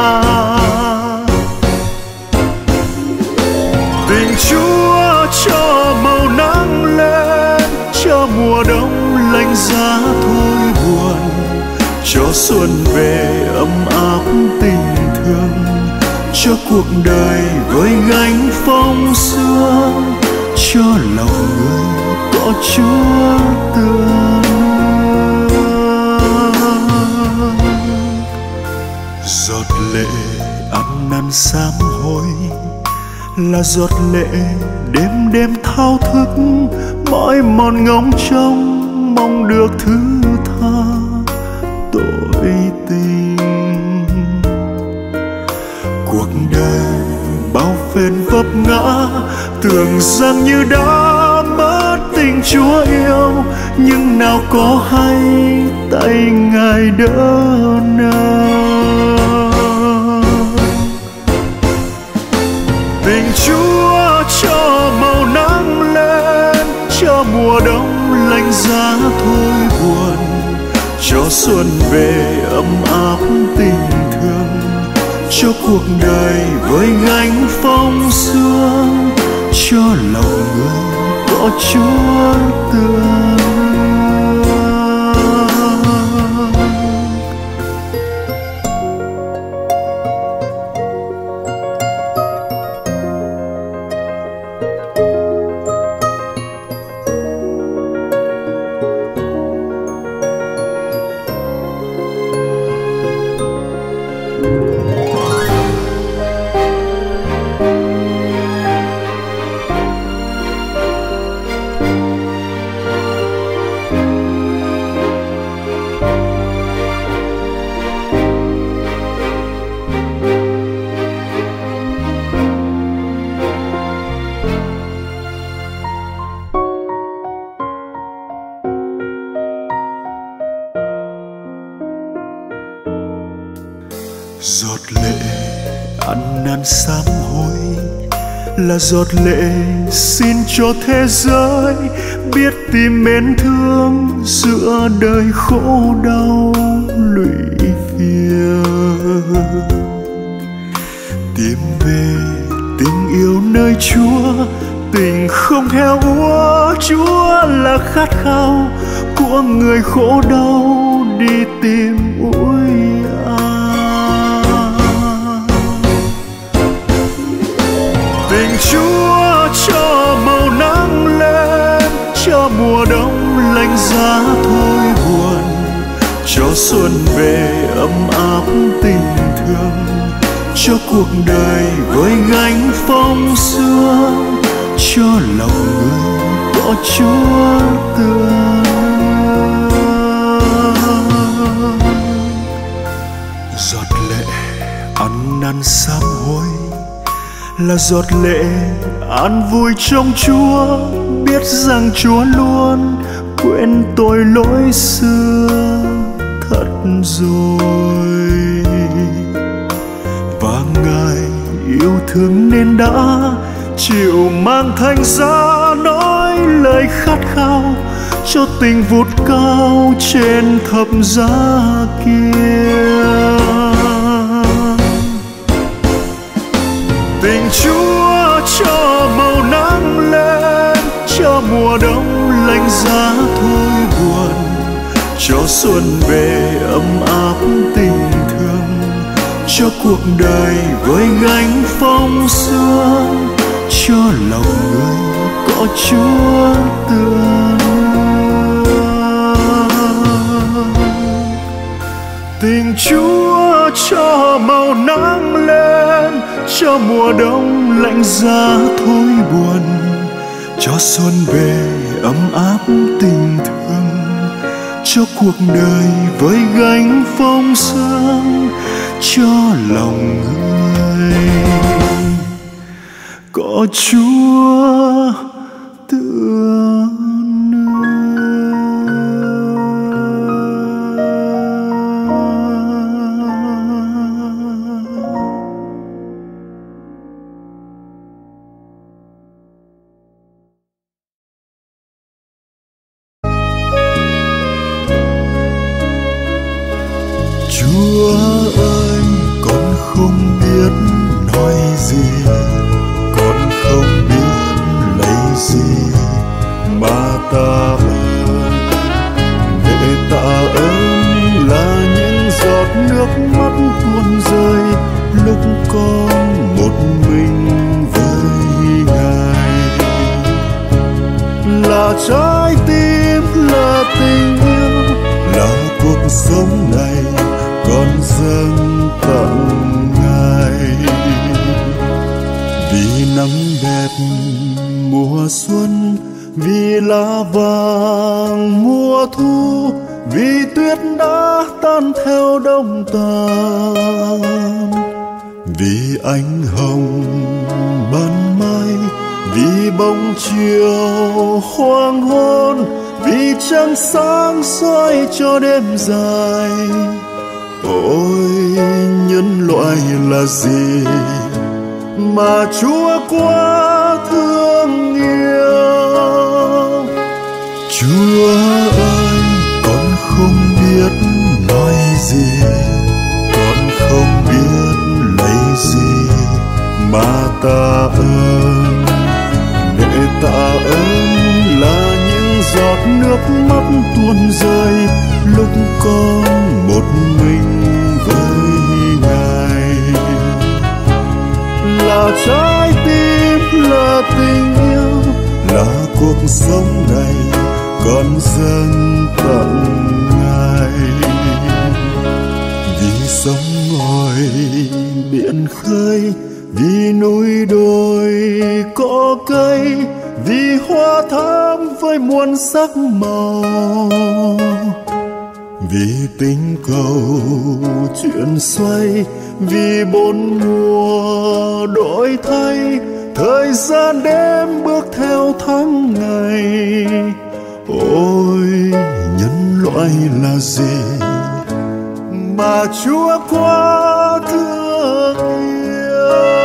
Tình Chúa cho màu nắng lên, cho mùa đông lạnh giá thôi buồn, cho xuân về ấm áp tình thương, cho cuộc đời với gánh phong sương, cho lòng người có Chúa tựa. Giọt lệ ăn năn sám hối là giọt lệ đêm đêm thao thức mỏi mòn ngóng trông mong được thứ tha tội tình. cuộc đời bao phen vấp ngã, tưởng rằng như đã mất tình Chúa yêu, nhưng nào có hay tay Ngài đỡ nào. Tình Chúa cho màu nắng lên, cho mùa đông lạnh giá thôi buồn, cho xuân về ấm áp tình thương, cho cuộc đời với gánh phong sương, cho lòng người có Chúa tựa. Giọt lệ ăn năn sám hối là giọt lệ xin cho thế giới biết tìm mến thương giữa đời khổ đau lụy phiền. Tìm về tình yêu nơi Chúa, tình không heo úa. Chúa là khát khao của người khổ đau đi tìm ủi tình Chúa cho màu nắng lên, cho mùa đông lạnh giá thôi buồn, cho xuân về ấm áp tình thương, cho cuộc đời với gánh phong sương, cho lòng người có Chúa tựa. Giọt lệ ăn năn sám hối là giọt lệ an vui trong Chúa, biết rằng Chúa luôn quên tội lỗi xưa thật rồi, và Ngài yêu thương nên đã chịu mang thánh giá nói lời khát khao cho tình vút cao trên thập giá kia. Tình Chúa cho màu nắng lên, cho mùa đông lạnh giá thôi buồn, cho xuân về ấm áp tình thương, cho cuộc đời với gánh phong sương, cho lòng người có Chúa tựa. Tình Chúa cho màu nắng lên, cho mùa đông lạnh giá thôi buồn, cho xuân về ấm áp tình thương, cho cuộc đời với gánh phong sương, cho lòng người có Chúa tựa. Chúa ơi, con không biết nói gì, con không biết lấy gì mà tạ ơn. Để tạ ơn là những giọt nước mắt tuôn rơi lúc con một mình với Ngài, là trái tim, là tình yêu, là cuộc sống này con dâng tặng Ngài. Vì nắng đẹp mùa xuân, vì lá vàng mùa thu, vì tuyết đã tan theo đông tàn, vì ánh hồng ban mai, vì bóng chiều hoàng hôn, vì trăng sáng soi cho đêm dài. Ôi nhân loại là gì mà Chúa quá thương yêu. Chúa ơi, con không biết nói gì, con không biết lấy gì mà tạ ơn. Để tạ ơn là những giọt nước mắt tuôn rơi lúc con một mình với Ngài. Là trái tim, là tình yêu, là cuộc sống này con dâng tặng Ngài. Vì sóng ngòi biển khơi, vì núi đồi có cây, vì hoa thắm với muôn sắc màu, vì tình cầu chuyển xoay, vì bốn mùa đổi thay, thời gian đêm bước theo tháng ngày. Ôi nhân loại là gì mà Chúa quá thương yêu.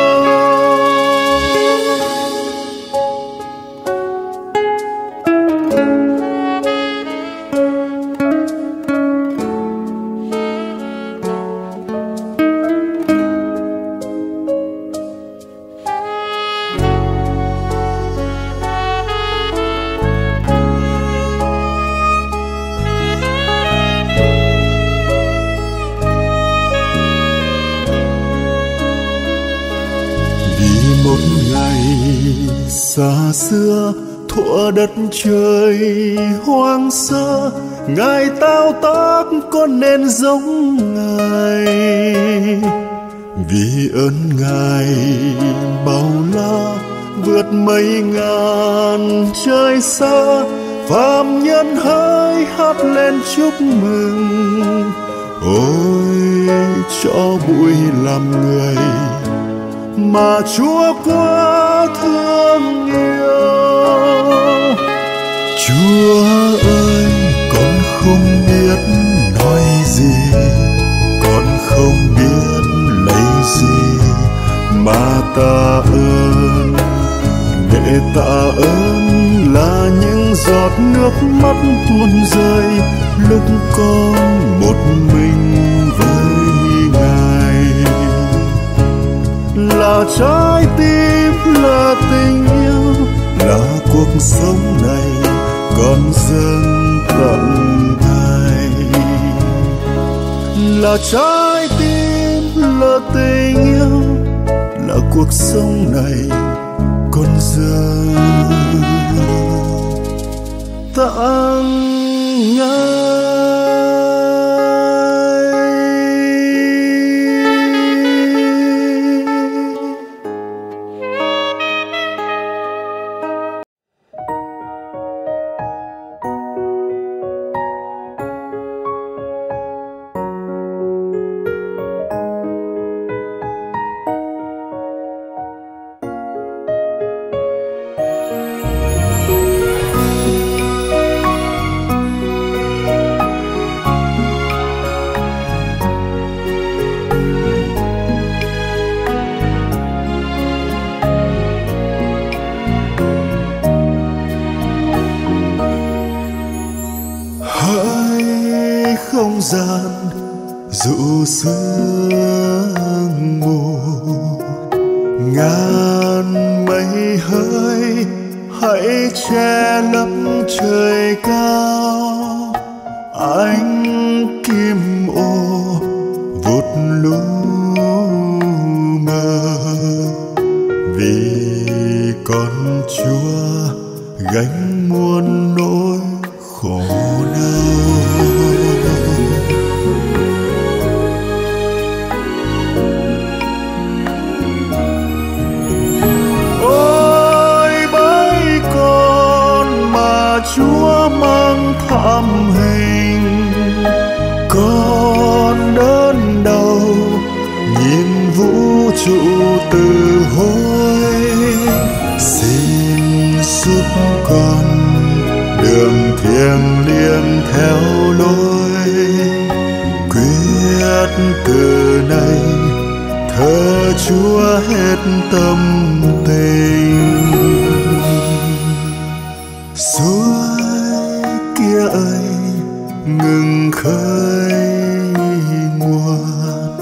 Xa xưa thuở đất trời hoang sơ, Ngài tao tác con nên giống Ngài. Vì ơn Ngài bao la vượt mây ngàn trời xa, phàm nhân hỡi hát lên chúc mừng. Ôi cho bụi làm người mà Chúa quá thương yêu. Chúa ơi, con không biết nói gì, con không biết lấy gì mà tạ ơn. Để tạ ơn là những giọt nước mắt tuôn rơi lúc con một mình với Ngài. Là trái tim, là tình yêu, là cuộc sống này con dâng tặng Ngài. Là trái tim, là tình yêu, là cuộc sống này con dâng tặng Ngài. Không gian dụ sương mù, ngàn mây hơi hãy che lấp trời cao. Ánh kim ô vụt lu mờ, vì con Chúa gánh muôn nỗi khổ đau. Chúa mang thảm hình, con đớn đầu nhìn vũ trụ từ hối, xin giúp con đường thiêng liêng theo lối, quyết từ nay thờ Chúa hết tâm tình. Suối kia ơi ngừng khơi nguồn,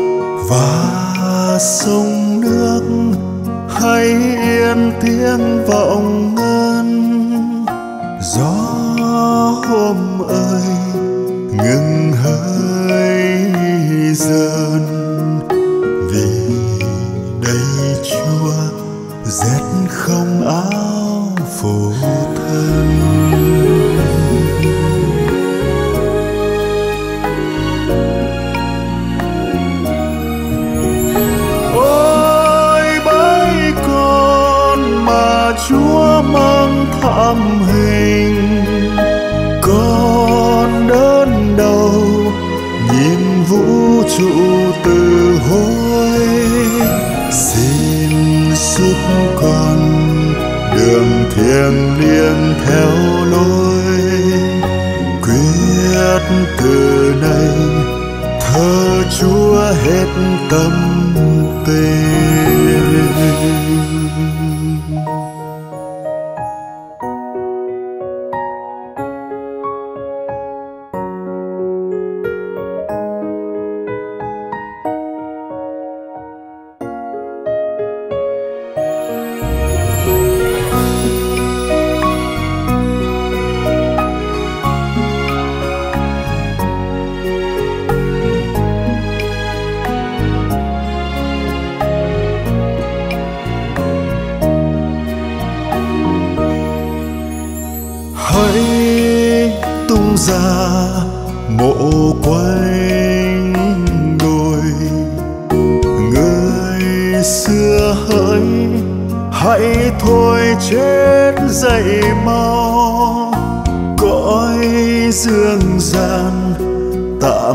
và sông nước hãy yên tiếng vọng ngân. Gió hôm ơi ngừng hơi dần, vì đây Chúa rét không áo phủ thân. Chúa mang thảm hình, con đớn đầu nhìn vũ trụ từ hối, xin giúp con đường thiêng liêng theo lối, quyết từ nay thờ Chúa hết tâm tình. Hãy tung ra mộ quanh đồi, người xưa hỡi hãy thôi chết dậy mau, cõi dương gian tạm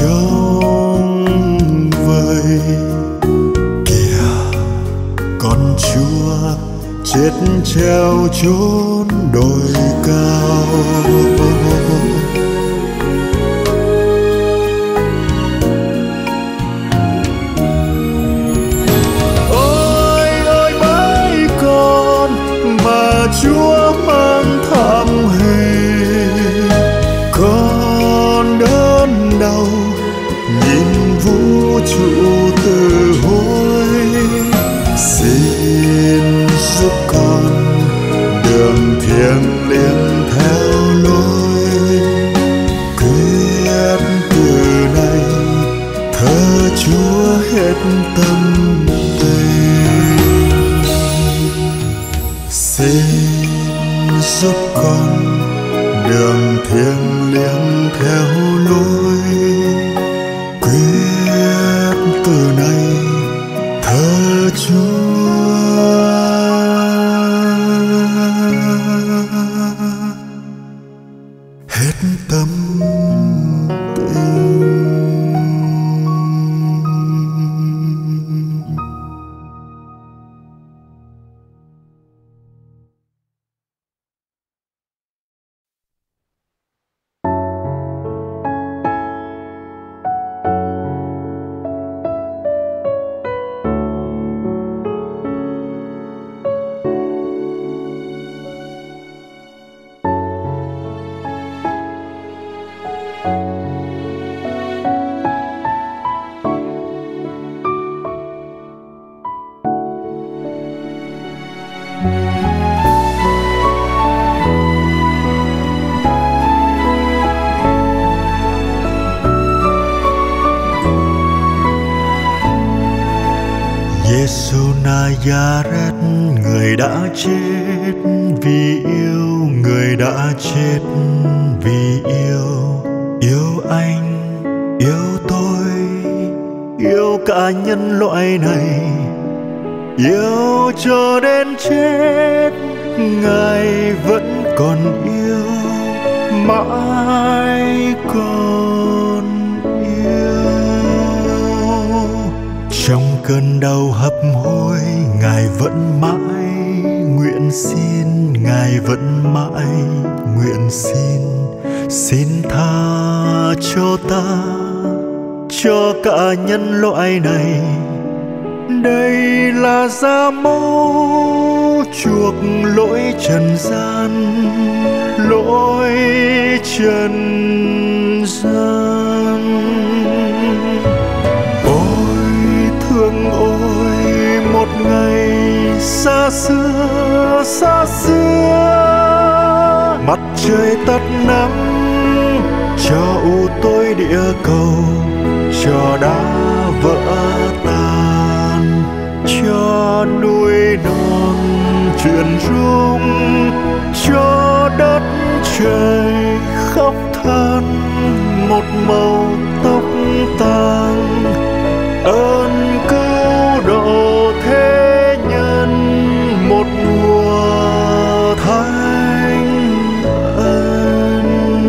trông vơi. Kìa con Chúa chết treo chốn đồi cao, ôi ơi mấy con mà Chúa mang thảm hình, con đớn đau nhìn vũ trụ từ hối, xin giúp con đường thiêng liêng theo lối, quyết từ nay thờ Chúa hết tâm tình. Xin giúp con đường thiêng liêng theo lối, quyết từ nay thờ Chúa hết tâm tình. Giêsu Nazareth, người đã chết vì yêu, người đã chết vì yêu. Yêu anh, yêu tôi, yêu cả nhân loại này, yêu cho đến chết. Ngài vẫn còn yêu, mãi còn yêu. Trong cơn đau hấp hối, Ngài vẫn mãi nguyện xin, Ngài vẫn mãi nguyện xin. Xin tha cho ta, cho cả nhân loại này. Đây là giá mẫu chuộc lỗi trần gian, lỗi trần gian. Ôi thương ôi một ngày xa xưa xa xưa, mặt trời tắt nắng cho u tối địa cầu, cho đá vỡ tan, cho núi non chuyển rung, cho đất trời khóc than một màu tóc tàng. Ơn cứu độ thế nhân một mùa thánh ân.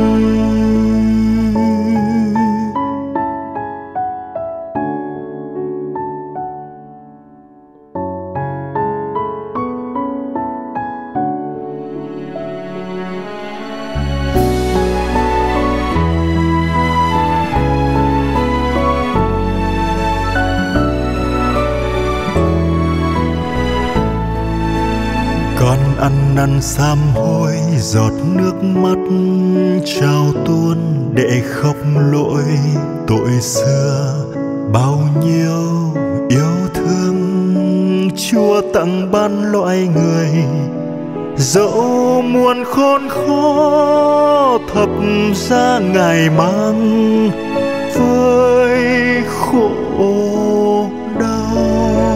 Con ăn năn sám hối, giọt nước mắt trao tuôn để khóc lỗi tội xưa. Bao nhiêu yêu thương Chúa tặng ban loại người, dẫu muôn khốn khó thập giá Ngài mang với khổ đau.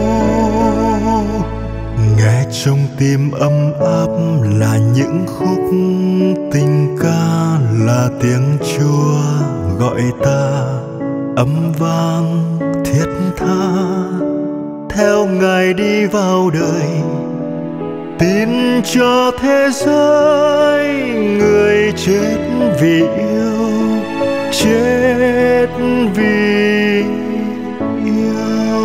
Nghe trong tim ấm áp là những khúc tình ca, là tiếng Chúa gọi ta ấm vang thiết tha. Theo Ngài đi vào đời, tin cho thế giới người chết vì yêu, chết vì yêu.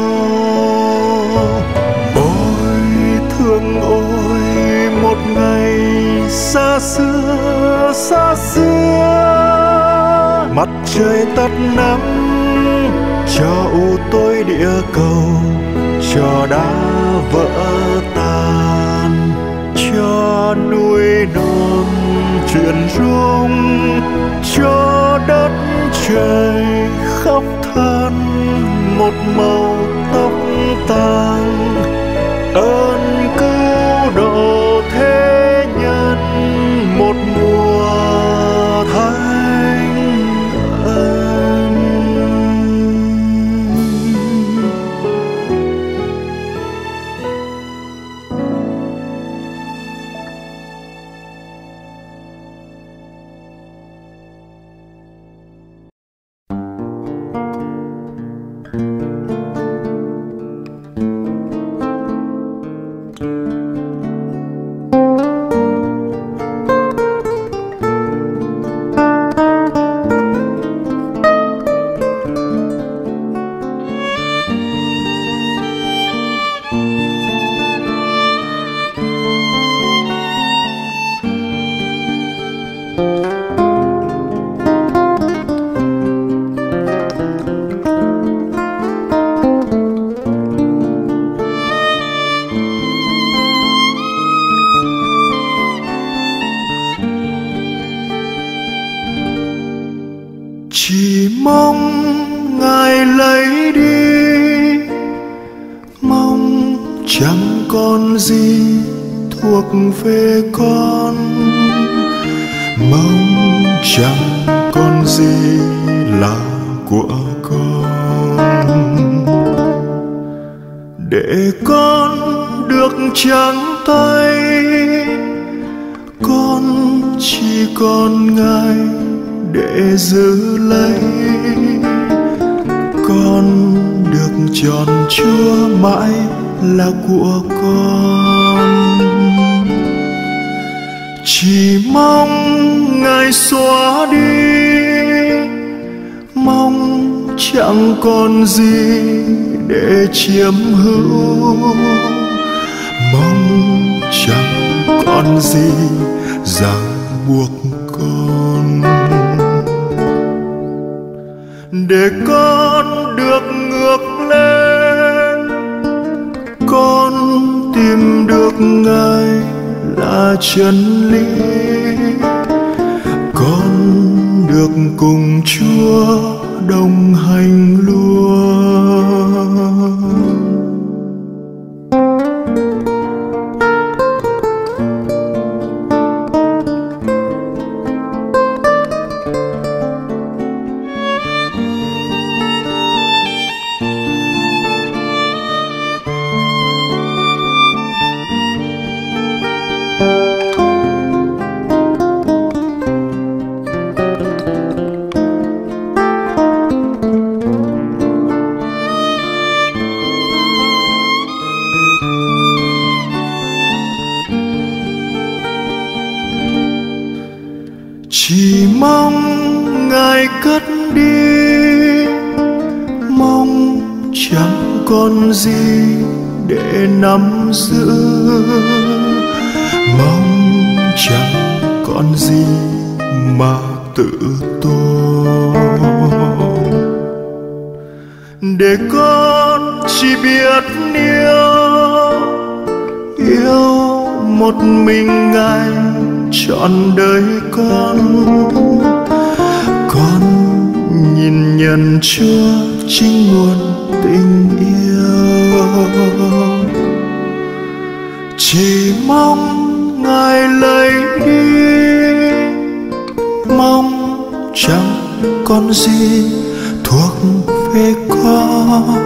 Ôi thương ôi một ngày xa xưa xa xưa, mặt trời tắt nắng cho u tối địa cầu, cho đá vỡ tan, cho núi non chuyển rung, cho đất trời khóc than một màu tóc tàng. Ơn cứu độ thế nhân một mùa thánh ân. Chỉ mong Ngài lấy đi, mong chẳng còn gì thuộc về con, mong chẳng còn gì là của con, để con được trắng tay. Con chỉ còn Ngài để giữ lấy, con được tròn Chúa mãi là của con. Chỉ mong Ngài xóa đi, mong chẳng còn gì để chiếm hữu, mong chẳng còn gì ràng buộc con, để con được ngược lên, con tìm được Ngài là chân lý, con được cùng Chúa đồng hành luôn. Chỉ mong Ngài cất đi, mong chẳng còn gì để nắm giữ, mong chẳng còn gì mà tự tôn, để con chỉ biết yêu, yêu một mình Ngài trọn đời con. Con nhìn nhận Chúa chính nguồn tình yêu, chỉ mong Ngài lấy đi, mong chẳng còn gì thuộc về con,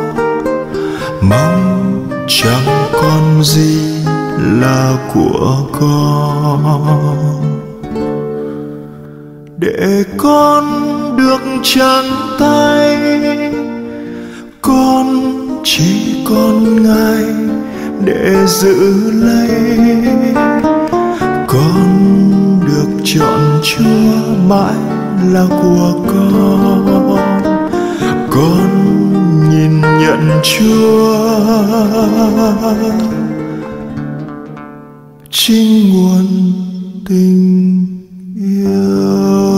mong chẳng còn gì là của con, để con được trắng tay, con chỉ còn Ngài để giữ lấy, con được chọn Chúa mãi là của con, con nhìn nhận Chúa chính nguồn tình yêu.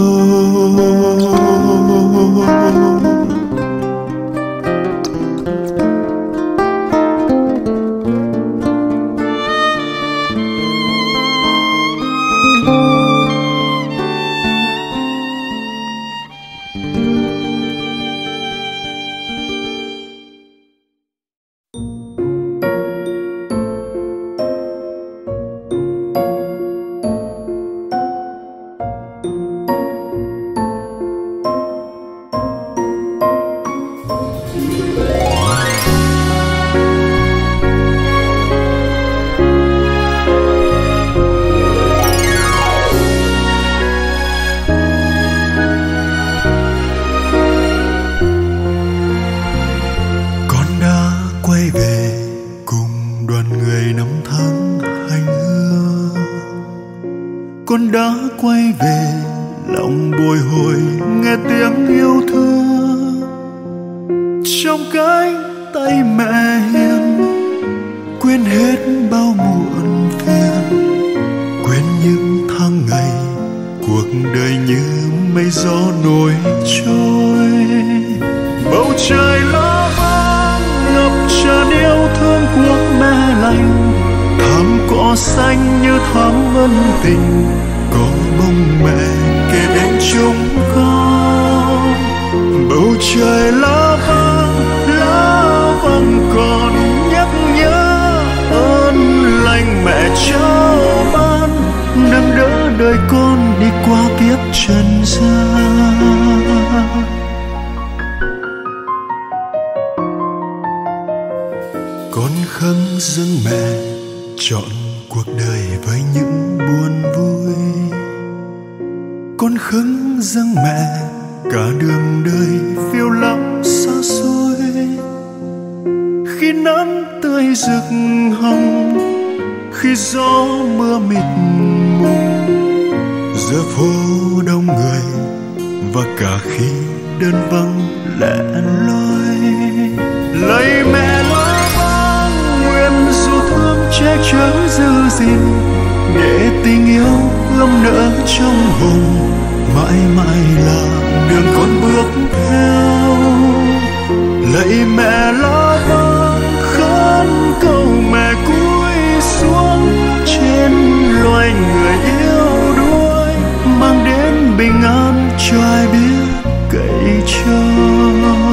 Con đã quay về, lòng bồi hồi nghe tiếng yêu thương trong cánh tay mẹ hiền, quên hết bao muộn phiền, quên những tháng ngày cuộc đời như mây gió nổi trôi. Bầu trời lá vàng ngập tràn yêu thương của mẹ lành, thắm cỏ xanh như thắm ân tình, có bông mẹ kề bên chúng con. Bầu trời lá vàng, lá vàng còn nhắc nhớ ơn lành mẹ trao ban, nâng đỡ đời con đi qua kiếp trần gian. Con khấn dâng mẹ chọn cuộc đời với những buồn vui, con khấn dâng mẹ cả đường đời phiêu lãng xa xôi. Khi nắng tươi rực hồng, khi gió mưa mịt mùng, giữa phố đông người và cả khi đơn vắng lẻ loi, lạy mẹ lo vang nguyện dù thương che chở giữ gìn, để tình yêu ươm nở trong hồn mãi mãi là đường con bước theo. Lạy mẹ lo vang khấn cầu mẹ cúi xuống trên loài người yếu đuối, mang đến bình an cho ai biết cậy trông.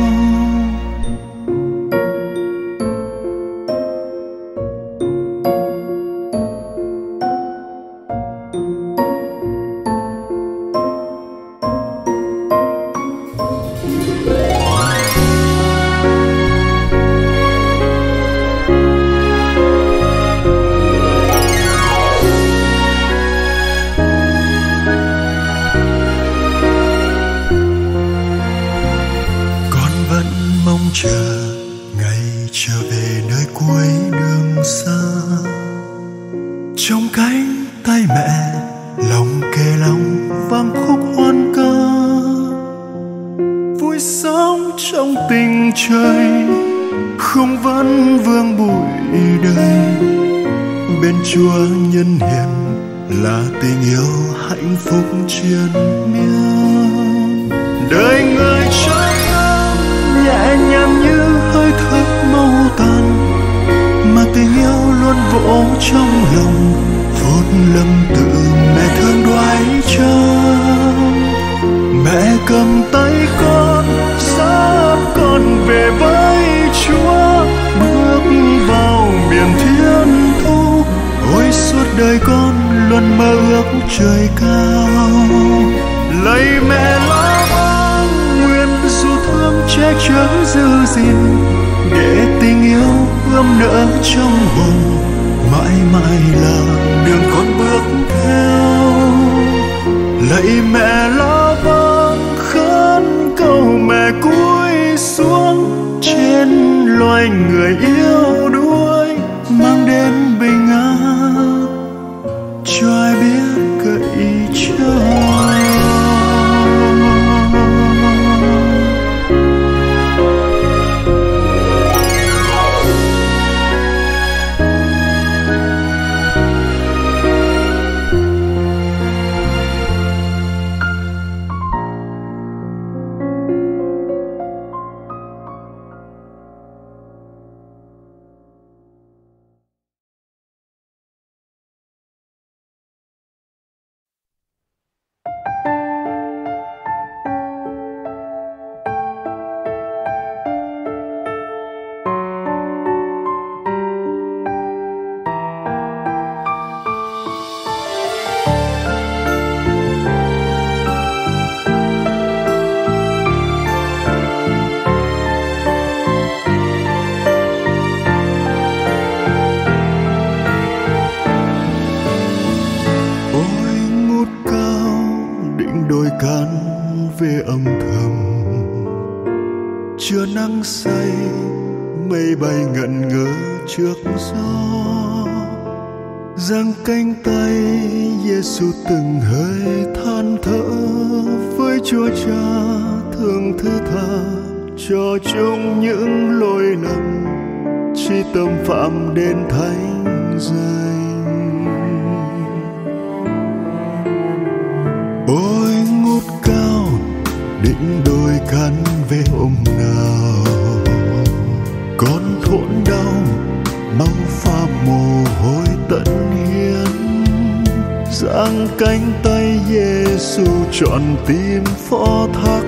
Trọn tim phó thác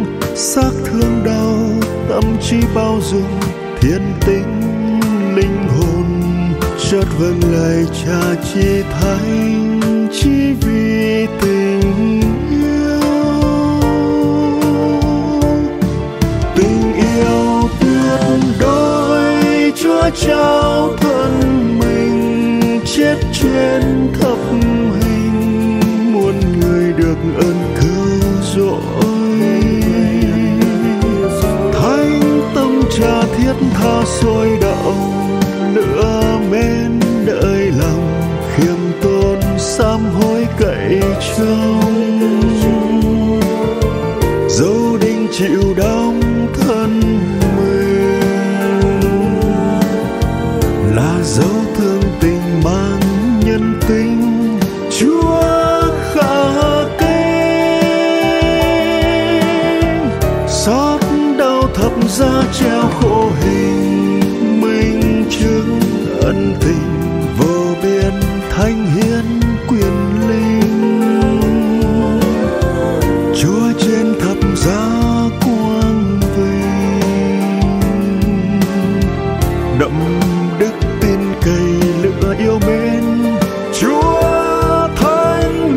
xác thương đau, tâm trí bao dung thiên tính linh hồn, chợt vâng lời Cha chi thánh chỉ vì tình yêu. Tình yêu tuyệt đối Chúa trao thân mình chết trên thập hình, muôn người được ơn cứu rỗi. Thánh tâm Cha thiết tha sôi động, lửa mến đợi lòng khiêm tốn sám hối cậy trông. Dấu đinh chịu đóng thân mình, tình Chúa khả kính. Xót đau thập giá treo khổ hình, minh chứng ân tình vô biên thánh hiến quyền linh. Chúa trên thập giá quang vinh, đậm đức tin cậy lửa yêu mến. Chúa thánh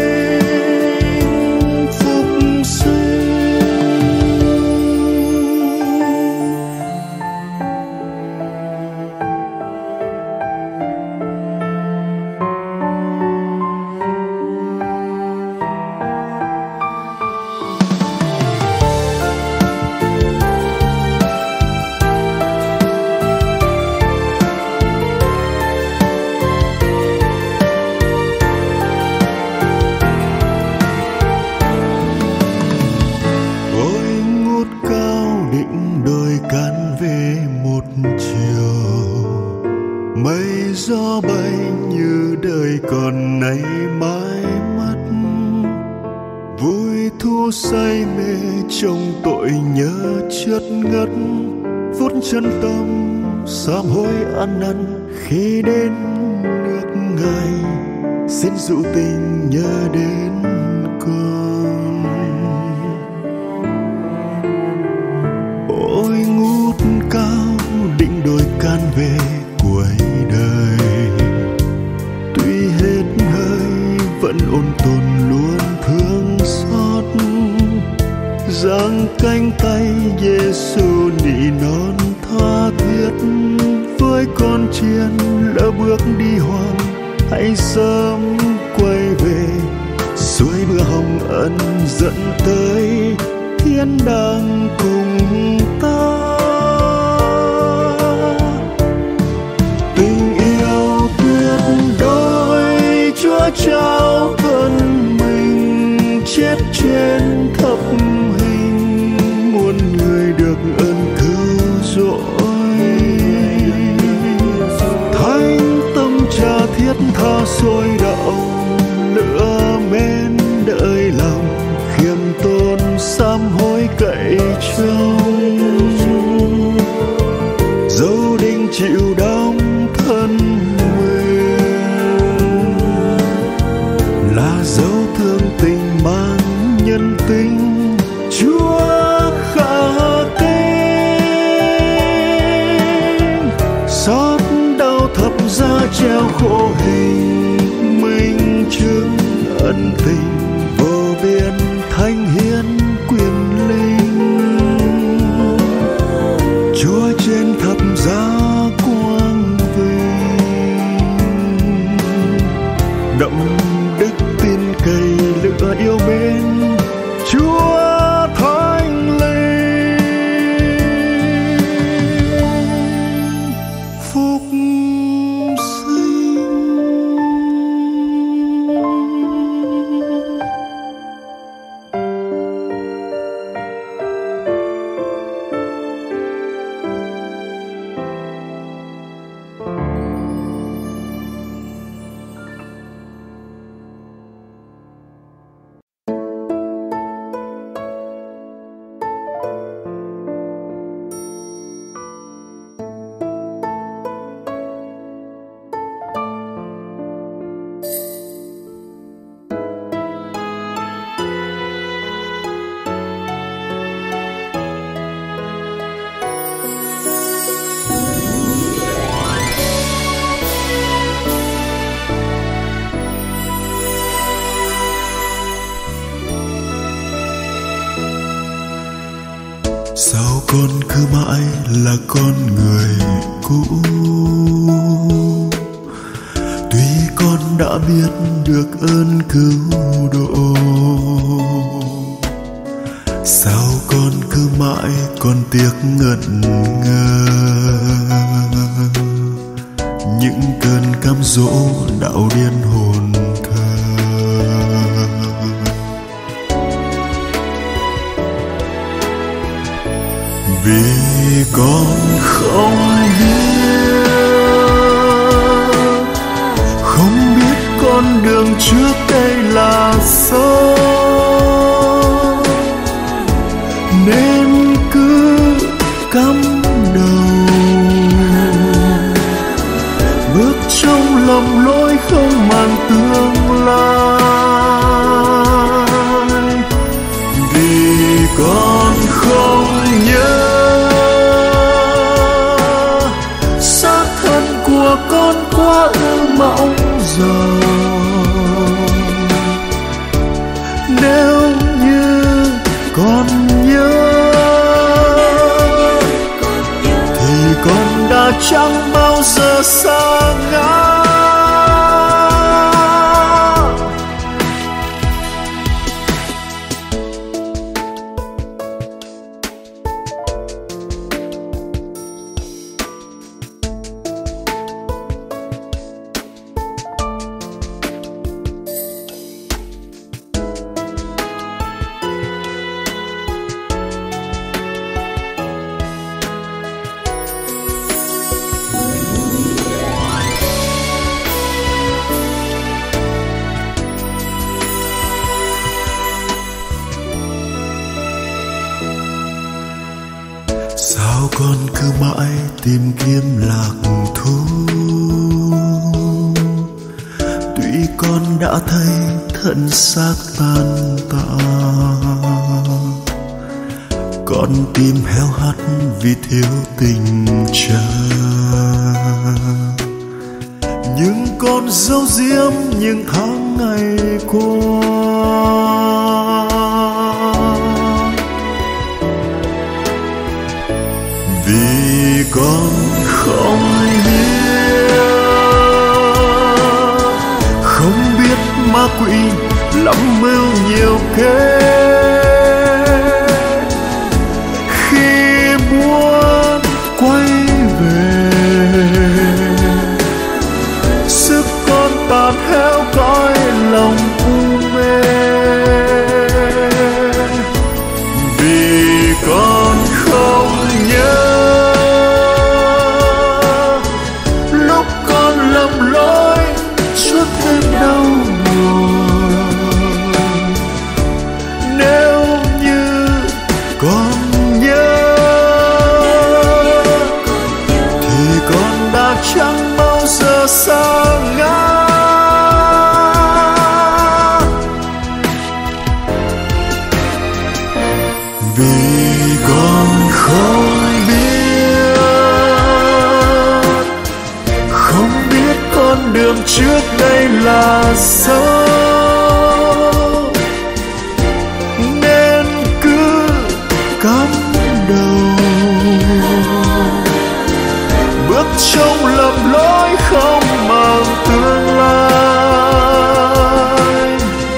linh phục sinh. Mây gió bay như đời còn nay mãi mất, vui thu say mê trong tội nhớ chất ngất. Phút chân tâm sám hối ăn năn khi đến nước Ngài, xin dụ tình nhớ đến con. Ôi ngút cao định đồi can về cuối đời, tuy hết hơi vẫn ôn tồn luôn thương xót. Giang cánh tay Giêsu nỉ non tha thiết, với con chiên lỡ bước đi hoang, hãy sớm quay về. Suối mưa hồng ân dẫn tới thiên đàng cùng ta. Chúa trao thân mình chết trên thập hình, muôn người được ơn cứu rỗi. Thánh tâm cha thiết tha sôi đạo, lửa mến đợi lòng, khiêm tốn sám hối cậy trông. Dấu đinh chịu đóng thân là dấu thương tình mang nhân tính. Chúa khả kính. Xót đau thập giá treo khổ hình, minh chứng ân tình vô biên thánh hiến quyền linh. Chúa trên thập giá quang vinh, đậm đức tin cậy lửa yêu mến. Chúa thánh linh phục sinh. Sao con cứ mãi là con người cũ, tuy con đã biết được ơn cứu độ. Sao con cứ mãi còn tiếc ngẩn ngơ những cơn cám dỗ đạo điên hồn thơ. Vì con không biết, không biết lầm lỗi không màng tương lai, vì con không nhớ xác thân của con quá ư mộng giờ. Nếu như con nhớ thì con đã chẳng bao giờ xa ngã. Sao con cứ mãi tìm kiếm lạc thú, tuy con đã thấy thân xác tan tàn. Con tim héo hắt vì thiếu tình cha, nhưng con giấu giếm những tháng ngày qua. Vì con không biết, không biết ma quỷ lắm mưu nhiều kế, khi muốn quay về sức con tàn héo cõi lòng u mê. Vì con không nhớ lầm lỗi suốt đêm đau buồn. Nếu như con nhớ thì con đã chẳng bao giờ xa ngã. Vì con không con đường trước đây là sâu, nên cứ cắm đầu bước trong lầm lỗi không màng tương lai.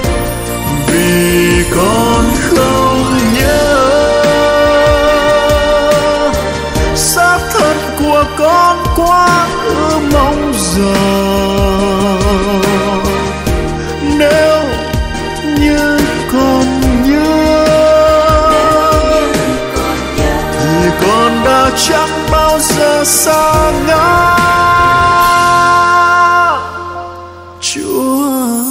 Vì con không nhớ xác thân của con quá ư mong giờ. Nếu như con nhớ thì con đã chẳng bao giờ xa ngã. Chúa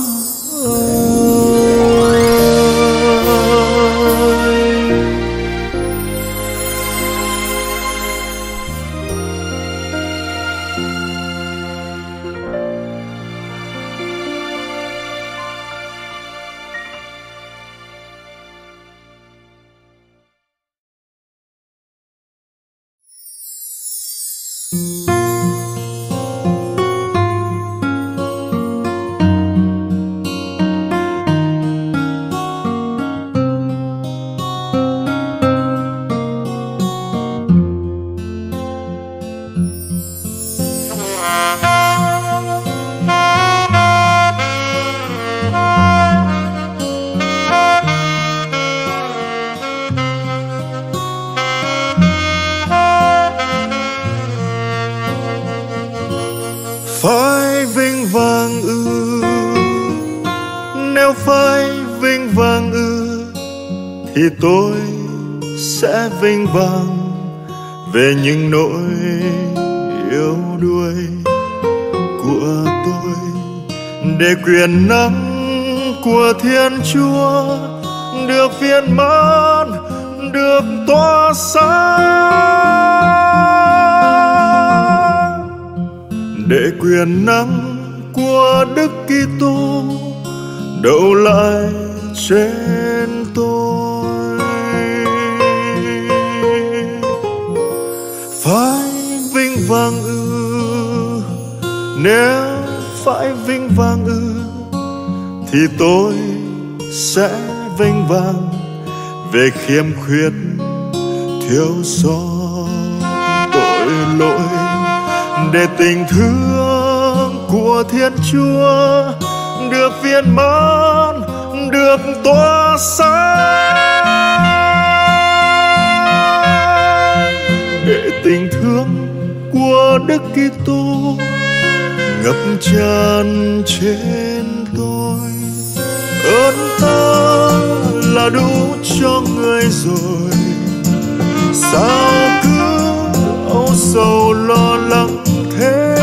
phải vinh vang ư? Nếu phải vinh vang ư thì tôi sẽ vinh vang về những nỗi yếu đuối của tôi, để quyền năng của Thiên Chúa được viên mãn, được tỏa sáng, để quyền năng của Đức Kitô đậu lại trên tôi. Phải vinh vang ư? Nếu phải vinh vang ư thì tôi sẽ vinh vang về khiêm khuyết thiếu sót tội lỗi, để tình thương của Thiên Chúa được viên mãn, được tỏa sáng, để tình thương của Đức Kitô ngập tràn trên tôi. Ơn ta là đủ cho người rồi, sao cứ âu sầu lo lắng thế?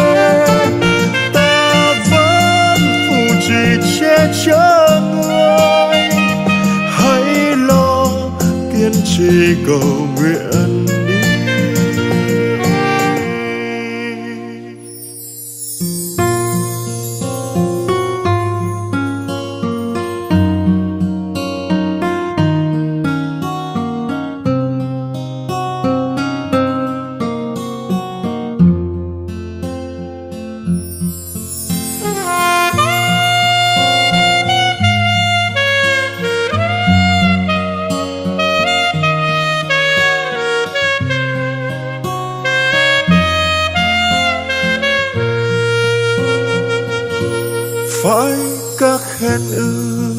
Ta vẫn phù trì che chở người, hãy lo kiên trì cầu nguyện đi. Phải ca khen ư?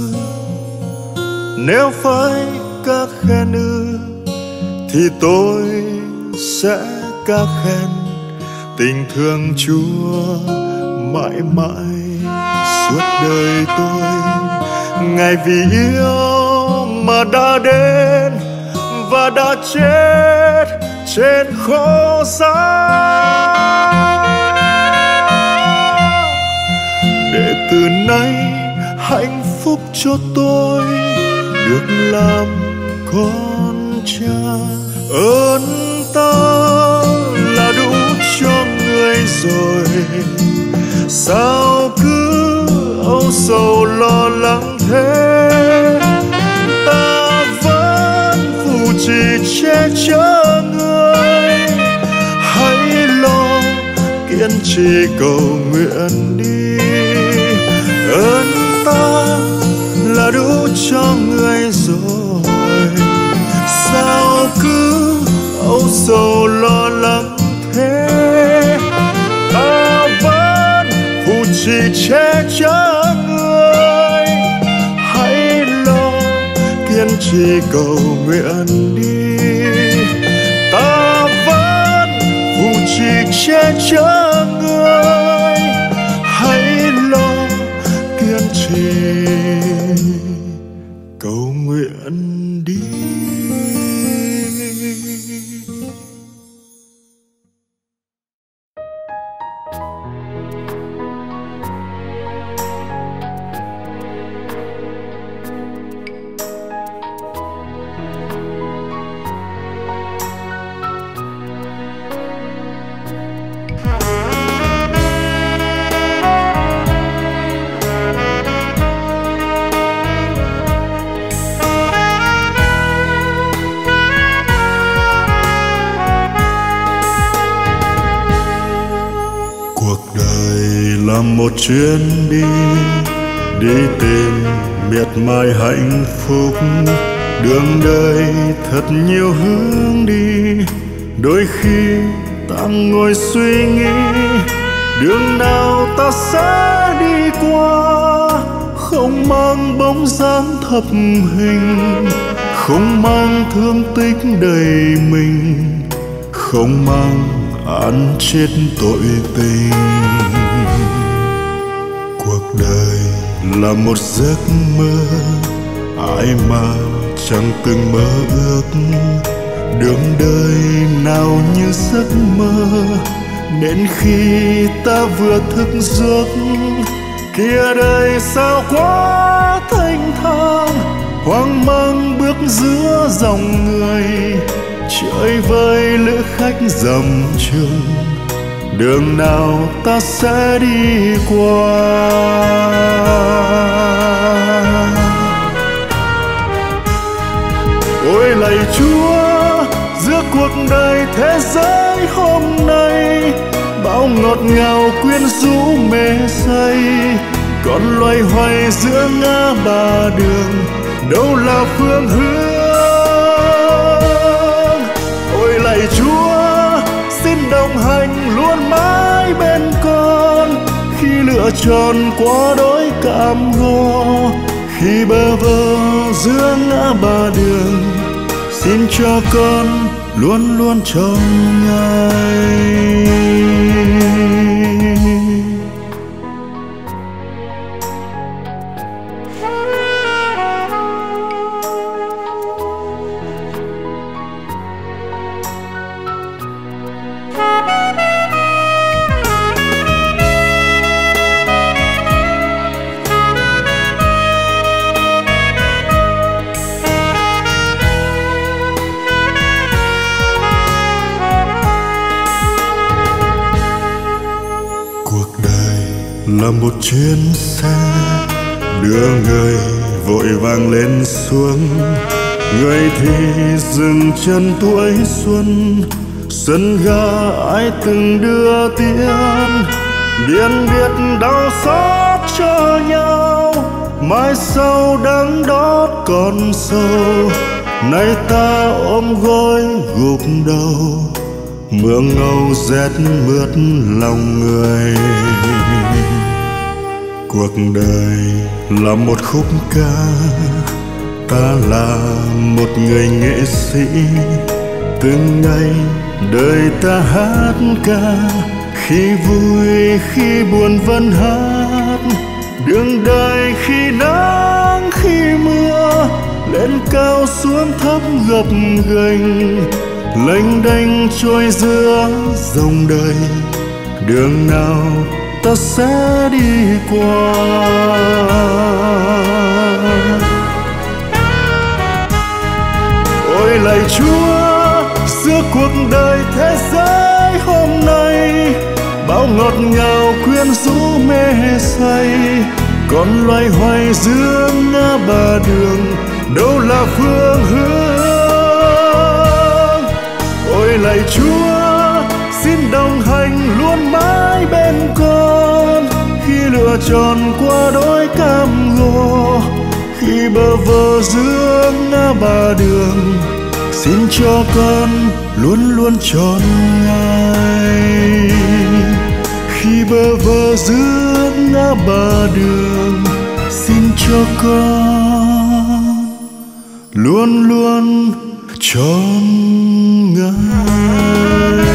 Nếu phải ca khen ư thì tôi sẽ ca khen tình thương Chúa mãi mãi suốt đời tôi. Ngài vì yêu mà đã đến và đã chết trên khổ giá, để từ nay hạnh phúc cho tôi được làm con cha. Ơn ta là đủ cho người rồi, sao cứ âu sầu lo lắng thế? Ta vẫn phù trì che chở người, hãy lo kiên trì cầu nguyện đi. Ơn ta là đủ cho người rồi, sao cứ âu sầu lo lắng thế? Ta vẫn phù trì che chở người, hãy lo kiên trì cầu nguyện đi. Ta vẫn phù trì che chở người, hãy lo kiên trì cầu nguyện đi. Một chuyến đi đi tìm miệt mài hạnh phúc, đường đời thật nhiều hướng đi. Đôi khi ta ngồi suy nghĩ đường nào ta sẽ đi qua, không mang bóng dáng thập hình, không mang thương tích đầy mình, không mang án chết tội tình. Cuộc đời là một giấc mơ, ai mà chẳng từng mơ ước. Đường đời nào như giấc mơ, đến khi ta vừa thức giấc, kia đời sao quá thanh thang, hoang mang bước giữa dòng người, chơi vơi lữ khách dầm trường, đường nào ta sẽ đi qua. Ôi lạy Chúa, giữa cuộc đời thế giới hôm nay, bao ngọt ngào quyến rũ mê say, còn loay hoay giữa ngã ba đường, đâu là phương hướng. Ôi lạy Chúa, xin đồng hành luôn mãi bên con, khi lựa chọn quá đỗi cam go, khi bơ vơ giữa ngã ba đường, xin cho con luôn luôn trong Ngài. Là một chuyến xe đưa người vội vàng lên xuống, người thì dừng chân tuổi xuân, sân ga ai từng đưa tiếng, biên biệt đau xót cho nhau, mai sau đắng đót còn sâu, nay ta ôm gối gục đầu, mưa ngâu rét mướt lòng người. Cuộc đời là một khúc ca, ta là một người nghệ sĩ, từng ngày đời ta hát ca, khi vui khi buồn vẫn hát, đường đời khi nắng khi mưa, lên cao xuống thấp gập ghềnh, lênh đênh trôi giữa dòng đời, đường nào ta sẽ đi qua. Ôi lạy Chúa, giữa cuộc đời thế giới hôm nay, bao ngọt ngào quyến rũ mê say, còn loay hoay giữa ngã ba đường, đâu là phương hướng. Ôi lạy Chúa, xin đồng hành luôn mãi bên con, khi lựa chọn qua đôi cam go, khi bơ vơ giữa ngã ba đường, xin cho con luôn luôn trọn Ngài. Khi bơ vơ giữa ngã ba đường, xin cho con luôn luôn trọn Ngài.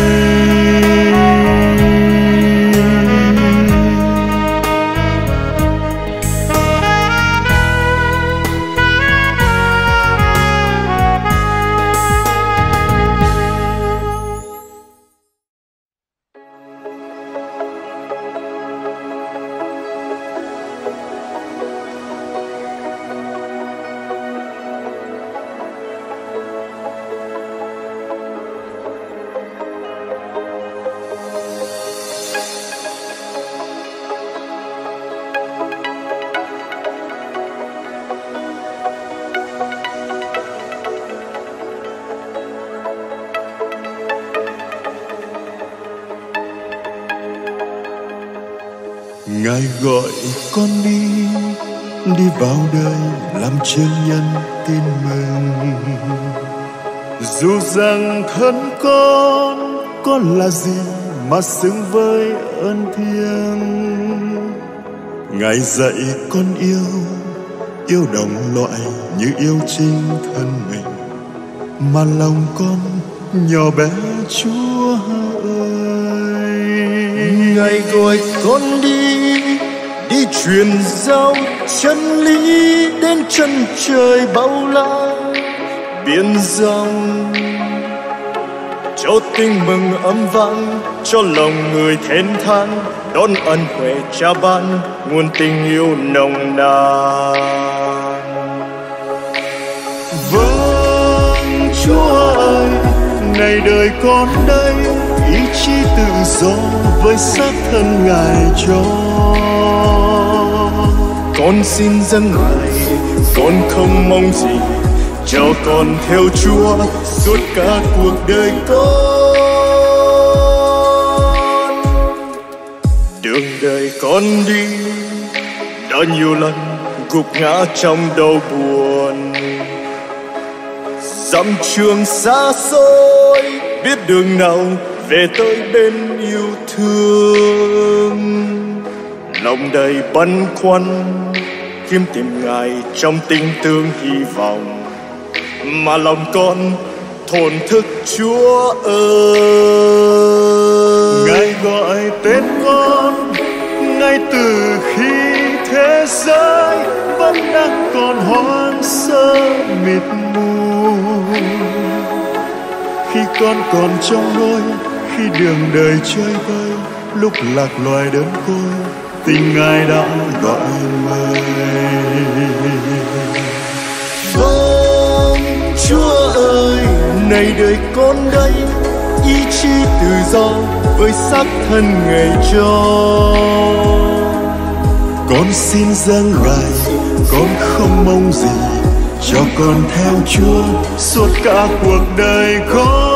Ngài gọi con đi, đi vào đời làm chứng nhân tin mừng. Dù rằng thân con, con là gì mà xứng với ơn thiêng. Ngài dạy con yêu, yêu đồng loại như yêu chính thân mình, mà lòng con nhỏ bé Chúa ơi. Ngài gọi con đi, đi truyền giao chân lý đến chân trời bao la biển rộng, cho tin mừng âm vang, cho lòng người thênh thang đón ân huệ Cha ban nguồn tình yêu nồng nàn. Vâng Chúa ơi, ngày đời con đây ý chí tự do với xác thân Ngài cho. Con xin dâng Ngài, con không mong gì, cho con theo Chúa suốt cả cuộc đời con. Đường đời con đi đã nhiều lần gục ngã trong đau buồn, dặm trường xa xôi biết đường nào về tới bên yêu thương. Lòng đầy băn khoăn kiếm tìm Ngài trong tình thương hy vọng, mà lòng con thổn thức Chúa ơi. Ngài gọi tên con ngay từ khi thế giới vẫn đang còn hoang sơ mịt mù. Khi con còn trong nôi, khi đường đời chơi vơi, lúc lạc loài đơn côi, tình Ngài đã gọi mời. Vâng Chúa ơi, này đời con đây, ý chí tự do với xác thân Ngài cho. Con xin dâng Ngài, con không mong gì, cho con theo Chúa suốt cả cuộc đời con.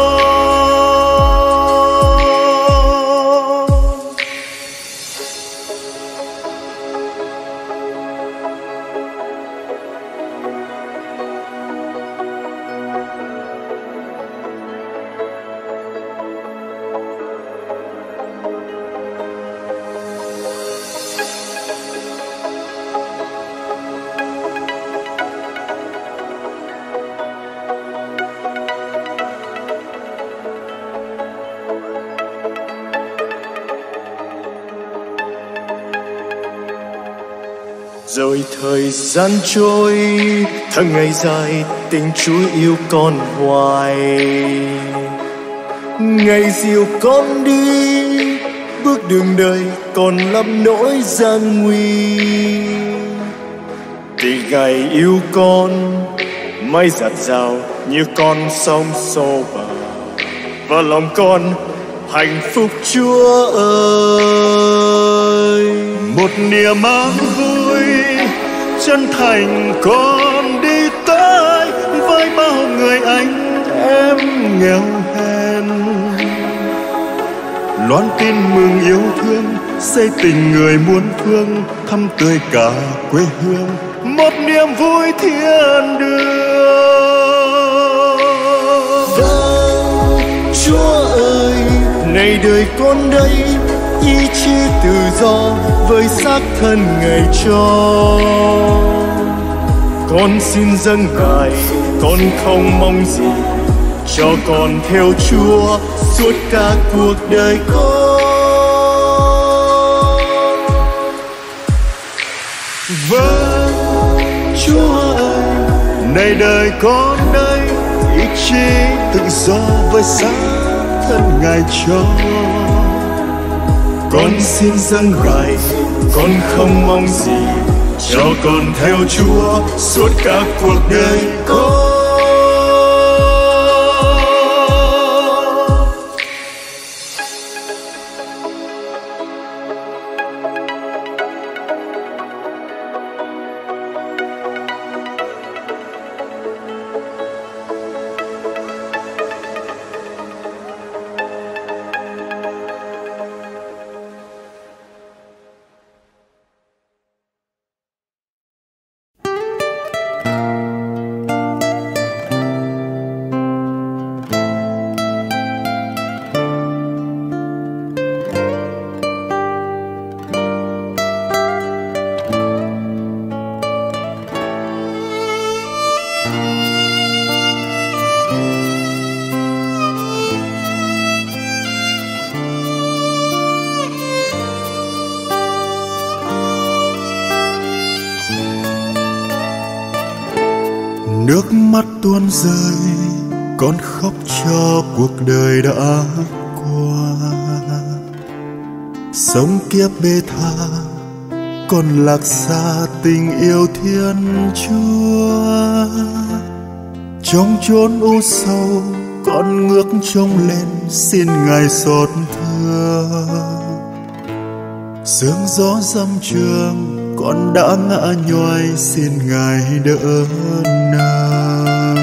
Rồi thời gian trôi, tháng ngày dài, tình Chúa yêu con hoài. Ngày dìu con đi, bước đường đời còn lắm nỗi gian nguy. Tình Ngài yêu con, mãi dạt dào như con sông xô bờ. Và lòng con hạnh phúc Chúa ơi. Một niềm an vui chân thành con đi tới với bao người anh em nghèo hèn, loan tin mừng yêu thương, xây tình người muôn phương, thăm tươi cả quê hương, một niềm vui thiên đường. Vâng Chúa ơi, này đời con đây, ý chí tự do với xác thân Ngài cho. Con xin dâng Ngài, con không mong gì, cho con theo Chúa suốt cả cuộc đời con. Vâng Chúa ơi, này đời con đây, ý chí tự do với xác thân Ngài cho. Con xin dâng Ngài, con không mong gì, cho con theo Chúa suốt cả cuộc đời con. Nước mắt tuôn rơi, con khóc cho cuộc đời đã qua. Sống kiếp bê tha, con lạc xa tình yêu Thiên Chúa. Trong chốn u sâu, con ngước trông lên xin Ngài xót thương. sương gió dăm trường con đã ngã nhoài, xin Ngài đỡ nào.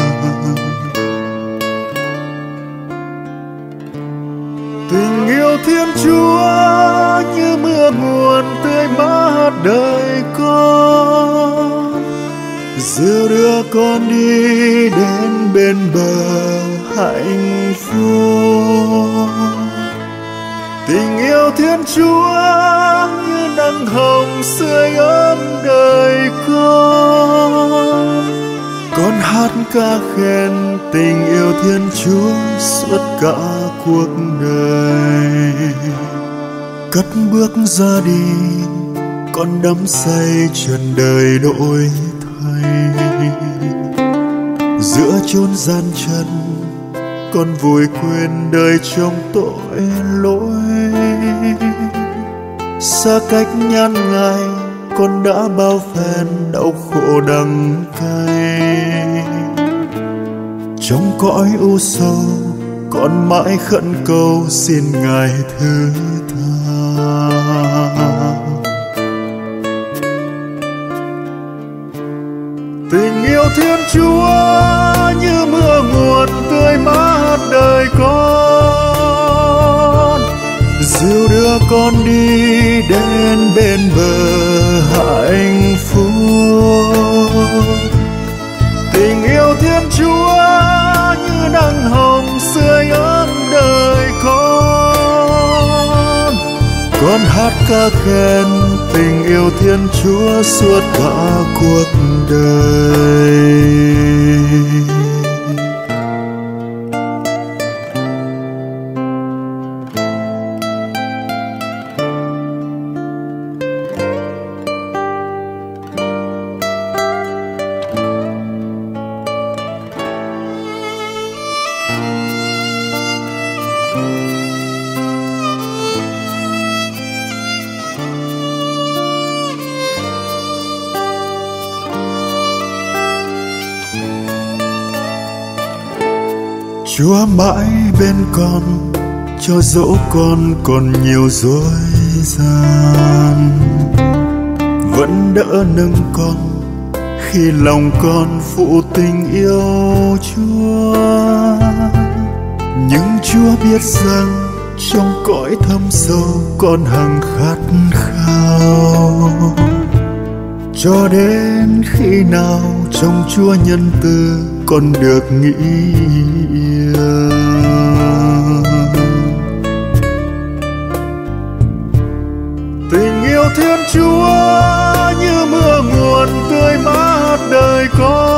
Tình yêu Thiên Chúa như mưa nguồn tươi mát đời con, dìu đưa con đi đến bên bờ hạnh phúc. Tình yêu Thiên Chúa như nắng hồng sưởi ấm đời con. Con hát ca khen tình yêu Thiên Chúa suốt cả cuộc đời. Cất bước ra đi, con đắm say trần đời đổi thay. Giữa chốn gian chân, con vùi quên đời trong tội lỗi. Xa cách nhan ngài, con đã bao phen đau khổ đắng cay. Trong cõi u sâu, con mãi khẩn cầu xin Ngài thứ tha. Tình yêu Thiên Chúa như mưa nguồn tươi mát đời con, dìu đưa con đi đến bên bờ hạnh phúc. Tình yêu Thiên Chúa như nắng hồng sưởi ấm đời con. Con hát ca khen tình yêu Thiên Chúa suốt cả cuộc đời. Chúa mãi bên con, cho dẫu con còn nhiều dối gian, vẫn đỡ nâng con khi lòng con phụ tình yêu Chúa. Nhưng Chúa biết rằng trong cõi thâm sâu con hằng khát khao, cho đến khi nào trong Chúa nhân từ con được nghĩ yêu. Tình yêu Thiên Chúa như mưa nguồn tươi mát đời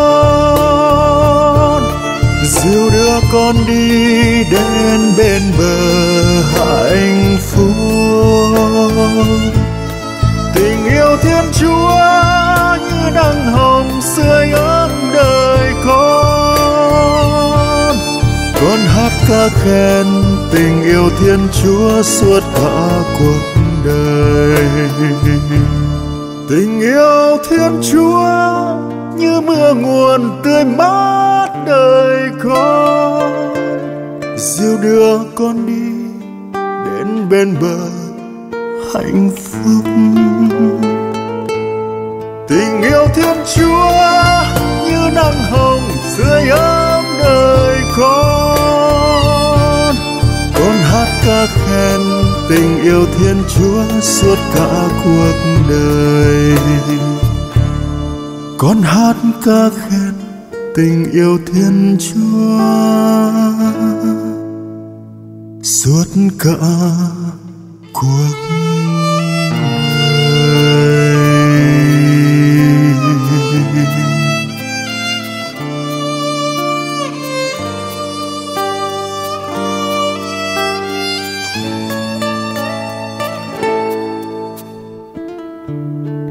con, dìu đưa con đi đến bên bờ hạnh phúc. Tình yêu Thiên Chúa như nắng hồng sưởi ấm đời con. Con hát ca khen tình yêu Thiên Chúa suốt cả cuộc đời. Tình yêu Thiên Chúa như mưa nguồn tươi mát đời con, dìu đưa con đi đến bên bờ hạnh phúc. Tình yêu Thiên Chúa như nắng hồng sưởi ấm đời con. Con hát ca khen tình yêu Thiên Chúa suốt cả cuộc đời. Con hát ca khen tình yêu Thiên Chúa suốt cả cuộc đời.